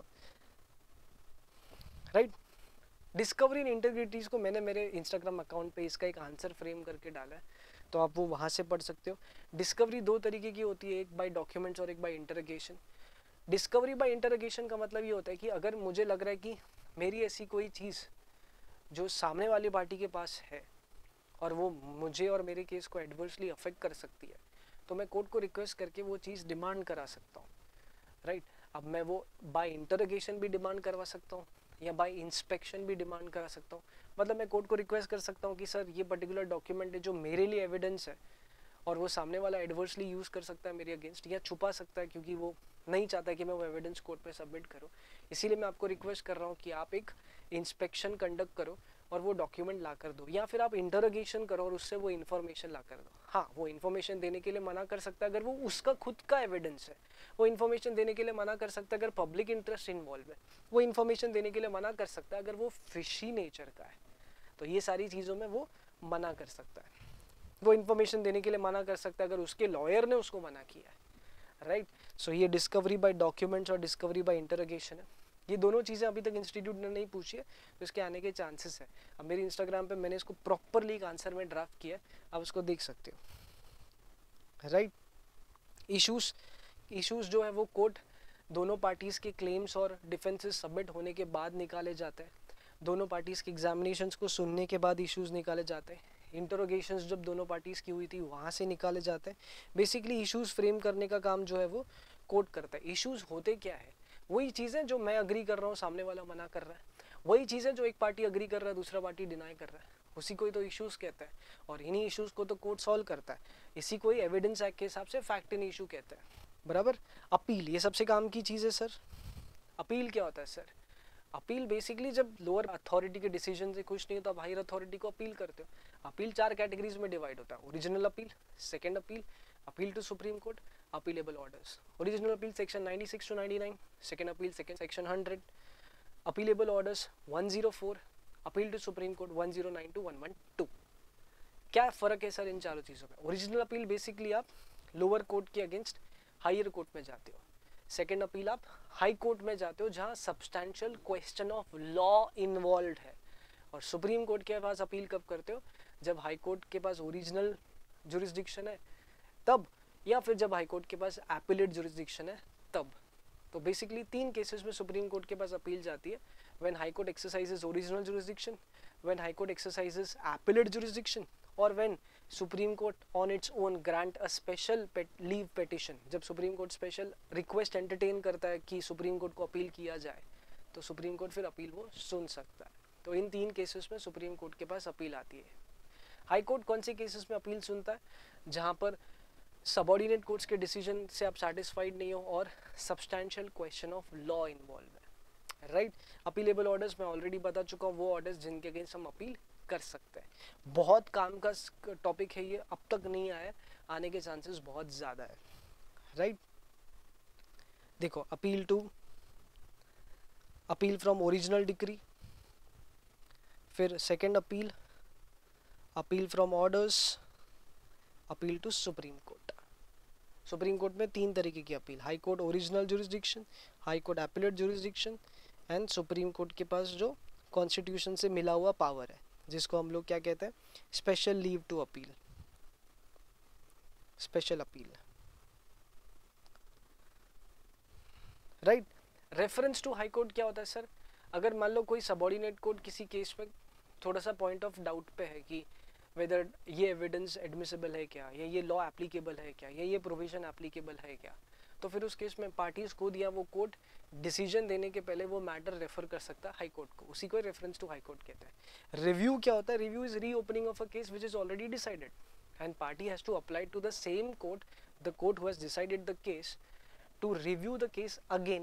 राइट। डिस्कवरी इन इंटीग्रिटीज को मैंने मेरे इंस्टाग्राम अकाउंट पे इसका एक आंसर फ्रेम करके डाला है तो आप वो वहाँ से पढ़ सकते हो। डिस्कवरी 2 तरीके की होती है, एक बाय डॉक्यूमेंट्स और एक by interrogation. Discovery by interrogation का मतलब ये होता है कि अगर मुझे लग रहा है कि मेरी ऐसी कोई चीज़ जो सामने वाली पार्टी के पास है और वो मुझे और मेरे केस को एडवर्सली अफेक्ट कर सकती है तो मैं कोर्ट को रिक्वेस्ट करके वो चीज़ डिमांड करा सकता हूँ, राइट। अब मैं वो बाय इंटरोगेशन भी डिमांड करवा सकता हूँ या बाय इंस्पेक्शन भी डिमांड करा सकता हूँ। मतलब मैं कोर्ट को रिक्वेस्ट कर सकता हूँ कि सर ये पर्टिकुलर डॉक्यूमेंट है जो मेरे लिए एविडेंस है और वो सामने वाला एडवर्सली यूज़ कर सकता है मेरे अगेंस्ट या छुपा सकता है क्योंकि वो नहीं चाहता कि मैं वो एविडेंस कोर्ट पे सबमिट करूँ, इसीलिए मैं आपको रिक्वेस्ट कर रहा हूँ कि आप एक इंस्पेक्शन कंडक्ट करो और वो डॉक्यूमेंट ला कर दो, या फिर आप इंटरोगेशन करो और उससे वो इन्फॉर्मेशन ला कर दो। हाँ, वो इन्फॉर्मेशन देने के लिए मना कर सकता है अगर वो उसका खुद का एविडेंस है, वो इन्फॉर्मेशन देने के लिए मना कर सकता है अगर पब्लिक इंटरेस्ट इन्वॉल्व है, वो इन्फॉर्मेशन देने के लिए मना कर सकता है अगर वो फिशी नेचर का है, तो ये सारी चीज़ों में वो मना कर सकता है। वो इन्फॉर्मेशन देने के लिए मना कर सकता है अगर उसके लॉयर ने उसको मना किया है, राइट। सो ये डिस्कवरी बाय डॉक्यूमेंट्स और डिस्कवरी बाय इंटरोगेशन है। ये दोनों चीज़ें अभी तक इंस्टीट्यूट ने नहीं पूछी है तो इसके आने के चांसेस है। अब मेरे इंस्टाग्राम पे मैंने इसको प्रॉपरली एक आंसर में ड्राफ्ट किया है, आप उसको देख सकते हो, राइट। इश्यूज जो है वो कोर्ट दोनों पार्टीज़ के क्लेम्स और डिफेंसेस सबमिट होने के बाद निकाले जाते हैं, दोनों पार्टीज़ के एग्जामिनेशंस को सुनने के बाद इश्यूज निकाले जाते हैं, इंटरोगेशंस जब दोनों पार्टीज़ की हुई थी वहाँ से निकाले जाते हैं। बेसिकली इश्यूज फ्रेम करने का काम जो है वो कोर्ट करता है। इश्यूज होते क्या है? वही चीज़ें जो मैं अग्री कर रहा हूँ, सामने वाला मना कर रहा है, वही चीज़ें जो एक पार्टी अग्री कर रहा है दूसरा पार्टी डिनाई कर रहा है, उसी को ही तो इश्यूज कहता है और इन्हीं इश्यूज को तो कोर्ट सॉल्व करता है। इसी को ही एविडेंस एक्ट के हिसाब से फैक्ट इन इशू कहते हैं, बराबर। अपील ये सबसे काम की चीज़ है सर। अपील क्या होता है सर? अपील बेसिकली जब लोअर अथॉरिटी के डिसीजन से खुश नहीं हो तो आप हायर अथॉरिटी को अपील करते हो। अपील 4 कैटेगरीज में डिवाइड होता है, original appeal, second appeal, appeal to supreme court, appealable orders. Original appeal section 96 to 99, second appeal section 100, appealable orders 104, appeal to supreme court 109 to 112। क्या फ़र्क है सर इन चारों चीज़ों में? ओरिजिनल अपील बेसिकली आप लोअर कोर्ट के अगेंस्ट हायर कोर्ट में जाते हो, सेकेंड अपील आप हाई कोर्ट में जाते हो जहाँ substantial question of law involve है, और सुप्रीम कोर्ट के पास अपील कब करते हो? जब हाई कोर्ट के पास ओरिजिनल जुरिस्डिक्शन है तब, या फिर जब हाई कोर्ट के पास एपिलेट जुरिस्डिक्शन है तब। तो बेसिकली 3 केसेस में सुप्रीम कोर्ट के पास अपील जाती है, when high court exercises original jurisdiction, when high court exercises appellate jurisdiction, और when supreme court on its own grant a special leave petition. जब supreme court special request entertain करता है कि supreme court को appeal किया जाए तो supreme court फिर अपील वो सुन सकता है। तो इन 3 केसेस में सुप्रीम कोर्ट के पास अपील आती है। हाई कोर्ट कौन से केसेस में अपील सुनता है? जहाँ पर सबऑर्डिनेट कोर्ट्स के डिसीजन से आप सेटिस्फाइड नहीं हो और substantial question of law involve है, राइट। अपीलेबल ऑर्डर्स मैं ऑलरेडी बता चुका हूँ, वो ऑर्डर्स जिनके अगेंस्ट हम अपील कर सकते हैं। बहुत काम का टॉपिक है ये, अब तक नहीं आया, आने के चांसेस बहुत ज़्यादा है, राइट। देखो, अपील फ्रॉम ओरिजिनल डिक्री, फिर second appeal from orders, appeal to supreme court. Supreme court में 3 तरीके की appeal, high court original jurisdiction, high court appellate jurisdiction, and supreme court के पास जो कॉन्स्टिट्यूशन से मिला हुआ पावर है जिसको हम लोग क्या कहते हैं? Special leave to appeal, special appeal, right. Reference to high court क्या होता है सर? अगर मान लो कोई सबॉर्डिनेट कोर्ट किसी केस में थोड़ा सा पॉइंट ऑफ डाउट पे है कि वेदर ये एविडेंस एडमिसिबल है क्या, या ये लॉ एप्लीकेबल है क्या, या ये प्रोविजन एप्लीकेबल है क्या, तो फिर उस केस में पार्टीज को दिया वो कोर्ट डिसीजन देने के पहले वो मैटर रेफर कर सकता है हाई कोर्ट को, उसी को रेफरेंस टू हाई कोर्ट कहते हैं। रिव्यू क्या होता है? Review is reopening of a case which is already decided and party has to apply to the same court, the court who has decided the case, to review the case again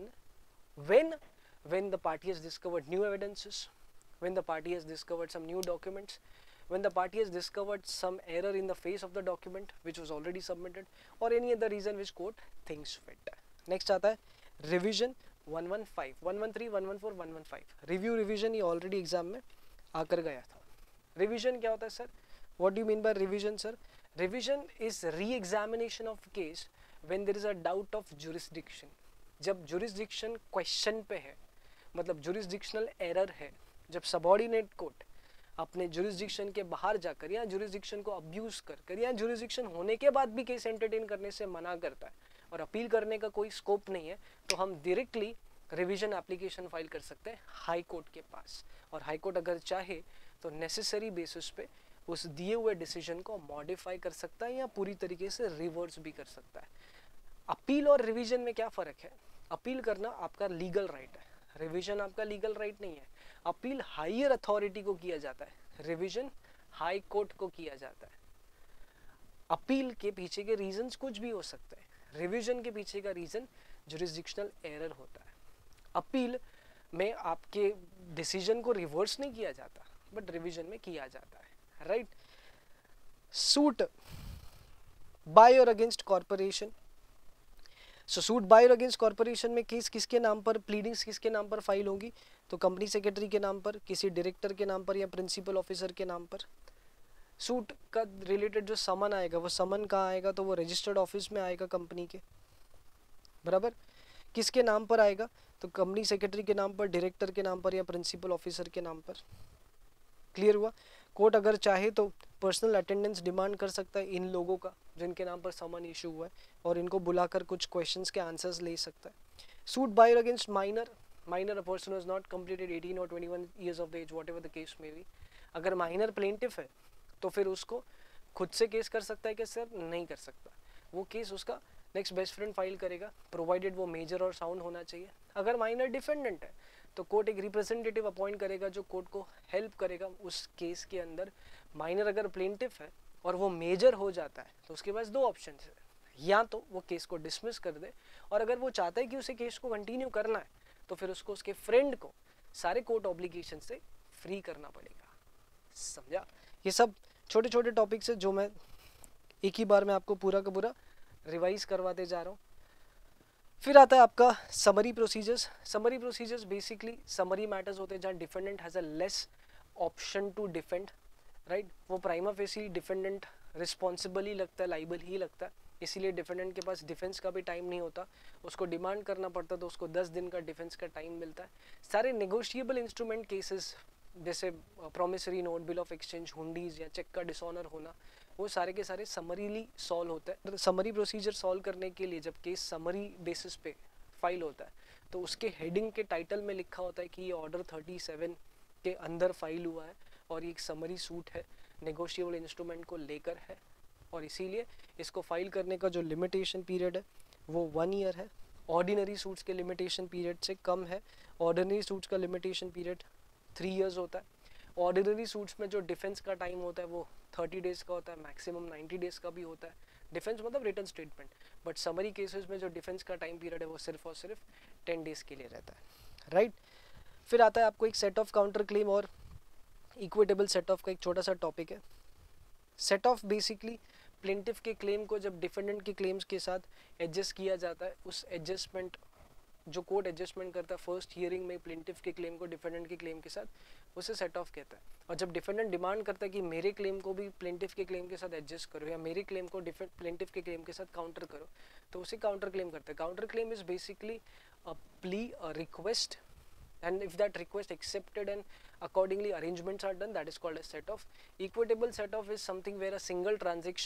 when the party has discovered new evidences, when the party has discovered some new documents, when the party has discovered some error in the face of the document which was already submitted, or any other reason which court thinks fit. Next आता है revision 115, 113, 114, 115. Review revision ये already exam में आकर गया था। Revision क्या होता है sir? What do you mean by revision sir? Revision is re-examination of case when there is a doubt of jurisdiction. जब jurisdiction question पे है, मतलब jurisdictional error है, जब subordinate court अपने jurisdiction के बाहर जाकर या jurisdiction को abuse कर या jurisdiction होने के बाद भी case entertain करने से मना करता है और अपील करने का कोई scope नहीं है, तो हम directly revision application file कर सकते हैं हाई कोर्ट के पास, और हाई कोर्ट अगर चाहे तो necessary basis पे उस दिए हुए डिसीजन को मॉडिफाई कर सकता है या पूरी तरीके से रिवर्स भी कर सकता है। अपील और रिवीजन में क्या फ़र्क है? अपील करना आपका लीगल राइट है, रिवीजन आपका लीगल राइट नहीं है। अपील हायर अथॉरिटी को किया जाता है, रिवीजन हाई कोर्ट को किया जाता है। अपील के पीछे के रीजंस कुछ भी हो सकते हैं, रिवीजन के पीछे का रीजन जुरिस्डिक्शनल एरर होता है। अपील में आपके डिसीजन को रिवर्स नहीं किया जाता, बट रिवीजन में किया जाता है, राइट। सूट बाय और against corporation, so suit by और अगेंस्ट कॉर्पोरेशन में केस किसके नाम पर, प्लीडिंग्स किसके नाम पर फाइल होंगी? तो कंपनी सेक्रेटरी के नाम पर, किसी डायरेक्टर के नाम पर या प्रिंसिपल ऑफिसर के नाम पर। सूट का रिलेटेड जो समन आएगा वो समन कहाँ आएगा? तो वो रजिस्टर्ड ऑफिस में आएगा कंपनी के, बराबर। किसके नाम पर आएगा? तो कंपनी सेक्रेटरी के नाम पर, डायरेक्टर के नाम पर या प्रिंसिपल ऑफिसर के नाम पर। क्लियर हुआ? कोर्ट अगर चाहे तो पर्सनल अटेंडेंस डिमांड कर सकता है इन लोगों का जिनके नाम पर समन इशू हुआ है, और इनको बुलाकर कुछ क्वेश्चंस के आंसर्स ले सकता है। सूट बाय और against minor, minor a person who has not completed 18 और 21 years of age, whatever the case may be. अगर माइनर प्लेंटिफ है तो फिर उसको खुद से केस कर सकता है कि सर? नहीं कर सकता, वो केस उसका नेक्स्ट बेस्ट फ्रेंड फाइल करेगा, प्रोवाइडेड वो मेजर और साउंड होना चाहिए। अगर माइनर डिफेंडेंट है तो कोर्ट एक रिप्रेजेंटेटिव अपॉइंट करेगा जो कोर्ट को हेल्प करेगा उस केस के अंदर। माइनर अगर प्लेंटिफ है और वो मेजर हो जाता है तो उसके पास दो ऑप्शन है, या तो वो केस को डिसमिस कर दे, और अगर वो चाहता है कि उसे केस को कंटिन्यू करना है तो फिर उसको उसके फ्रेंड को सारे कोर्ट ऑब्लिगेशन से फ्री करना पड़ेगा। समझा? ये सब छोटे छोटे टॉपिक्स है जो मैं एक ही बार में आपको पूरा का पूरा रिवाइज करवाते जा रहा हूँ। फिर आता है आपका summary procedures. Summary procedures basically summary matters होते हैं जहाँ defendant has a less option to defend, right. वो प्राइमा फेसी डिफेंडेंट रिस्पॉन्सिबल ही लगता है, लाइबल ही लगता है, इसीलिए डिफेंडेंट के पास डिफेंस का भी टाइम नहीं होता, उसको डिमांड करना पड़ता तो उसको 10 दिन का डिफेंस का टाइम मिलता है। सारे नेगोशिएबल इंस्ट्रूमेंट केसेस जैसे promissory note, bill of exchange, हुंडीज या चेक का डिसऑनर होना, वो सारे के सारे समरीली सॉल्व होता है। समरी प्रोसीजर सॉल्व करने के लिए जब केस समरी बेसिस पे फाइल होता है तो उसके हेडिंग के टाइटल में लिखा होता है कि ये ऑर्डर 37 के अंदर फाइल हुआ है और ये एक समरी सूट है, नेगोशिएबल इंस्ट्रूमेंट को लेकर है, और इसीलिए इसको फाइल करने का जो लिमिटेशन पीरियड है वो 1 ईयर है। ऑर्डिनरी सूट्स के लिमिटेशन पीरियड से कम है, ऑर्डिनरी सूट्स का लिमिटेशन पीरियड 3 ईयर्स होता है। ऑर्डिनरी सूट्स में जो डिफेंस का टाइम होता है वो 30 डेज का होता है, मैक्सिमम 90 डेज का भी होता है, डिफेंस मतलब written statement. But summary cases में जो डिफेंस का टाइम पीरियड है वो सिर्फ और सिर्फ 10 डेज के लिए रहता है, राइट। फिर आता है आपको एक सेट ऑफ काउंटर क्लेम और इक्विटेबल सेट ऑफ का एक छोटा सा टॉपिक है। सेट ऑफ बेसिकली प्लेंटिफ के क्लेम को जब डिफेंडेंट के क्लेम्स के साथ एडजस्ट किया जाता है, उस एडजस्टमेंट जो कोर्ट एडजस्टमेंट करता है फर्स्ट हियरिंग में प्लेंटिफ के क्लेम को डिफेंडेंट के क्लेम के साथ, उसे सेट ऑफ कहता है। और जब डिफेंडेंट डिमांड करता है कि मेरे क्लेम को भी प्लेंटिफ के क्लेम के साथ एडजस्ट करो या मेरे क्लेम को प्लेंटिफ के क्लेम के साथ काउंटर करो, तो उसे काउंटर क्लेम करता है। Counter claim is basically a plea, a request, and if that request accepted and accordingly arrangements are done, that is called as set off. Equitable set off is something where a single transaction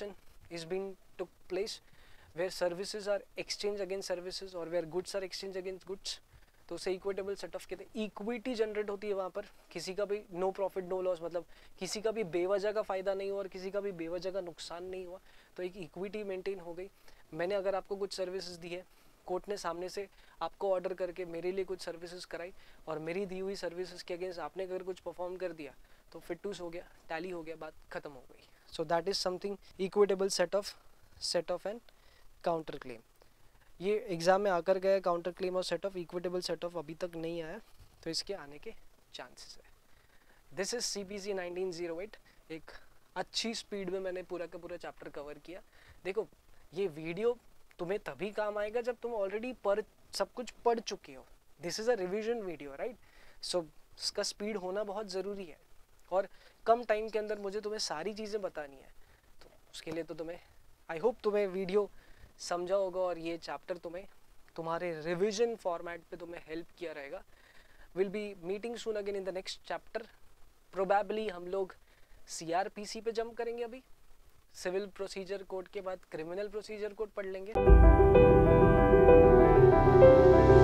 is being took place where services are exchanged against services or where goods are exchanged against goods, तो उसे equitable set of कहते हैं। Equity generate होती है वहाँ पर, किसी का भी नो प्रॉफिट नो लॉस, मतलब किसी का भी बेवजह का फ़ायदा नहीं हुआ और किसी का भी बेवजह का नुकसान नहीं हुआ, तो एक इक्विटी मेंटेन हो गई। मैंने अगर आपको कुछ सर्विसेज दी है, कोर्ट ने सामने से आपको ऑर्डर करके मेरे लिए कुछ सर्विसेज कराई और मेरी दी हुई सर्विसेज के अगेंस्ट आपने अगर कुछ परफॉर्म कर दिया तो फिटूस हो गया, टैली हो गया, बात खत्म हो गई। So that is something equitable set off and counter claim. ये एग्जाम में आकर गया काउंटर क्लेम और set off, equitable set off अभी तक नहीं आया, तो इसके आने के चांसेस है। This is CPC 1908। एक अच्छी स्पीड में मैंने पूरा का पूरा चैप्टर कवर किया। देखो ये वीडियो तुम्हें तभी काम आएगा जब तुम ऑलरेडी सब कुछ पढ़ चुके हो। This is a revision video, right? So इसका स्पीड होना बहुत ज़रूरी है और कम टाइम के अंदर मुझे तुम्हें सारी चीज़ें बतानी है, तो उसके लिए तो तुम्हें, आई होप तुम्हें वीडियो समझा होगा और ये चैप्टर तुम्हें तुम्हारे रिविजन फॉर्मेट पे तुम्हें हेल्प किया रहेगा। Will be meeting soon again in the next chapter. Probably हम लोग CRPC पे जंप करेंगे, अभी सिविल प्रोसीजर कोड के बाद क्रिमिनल प्रोसीजर कोड पढ़ लेंगे।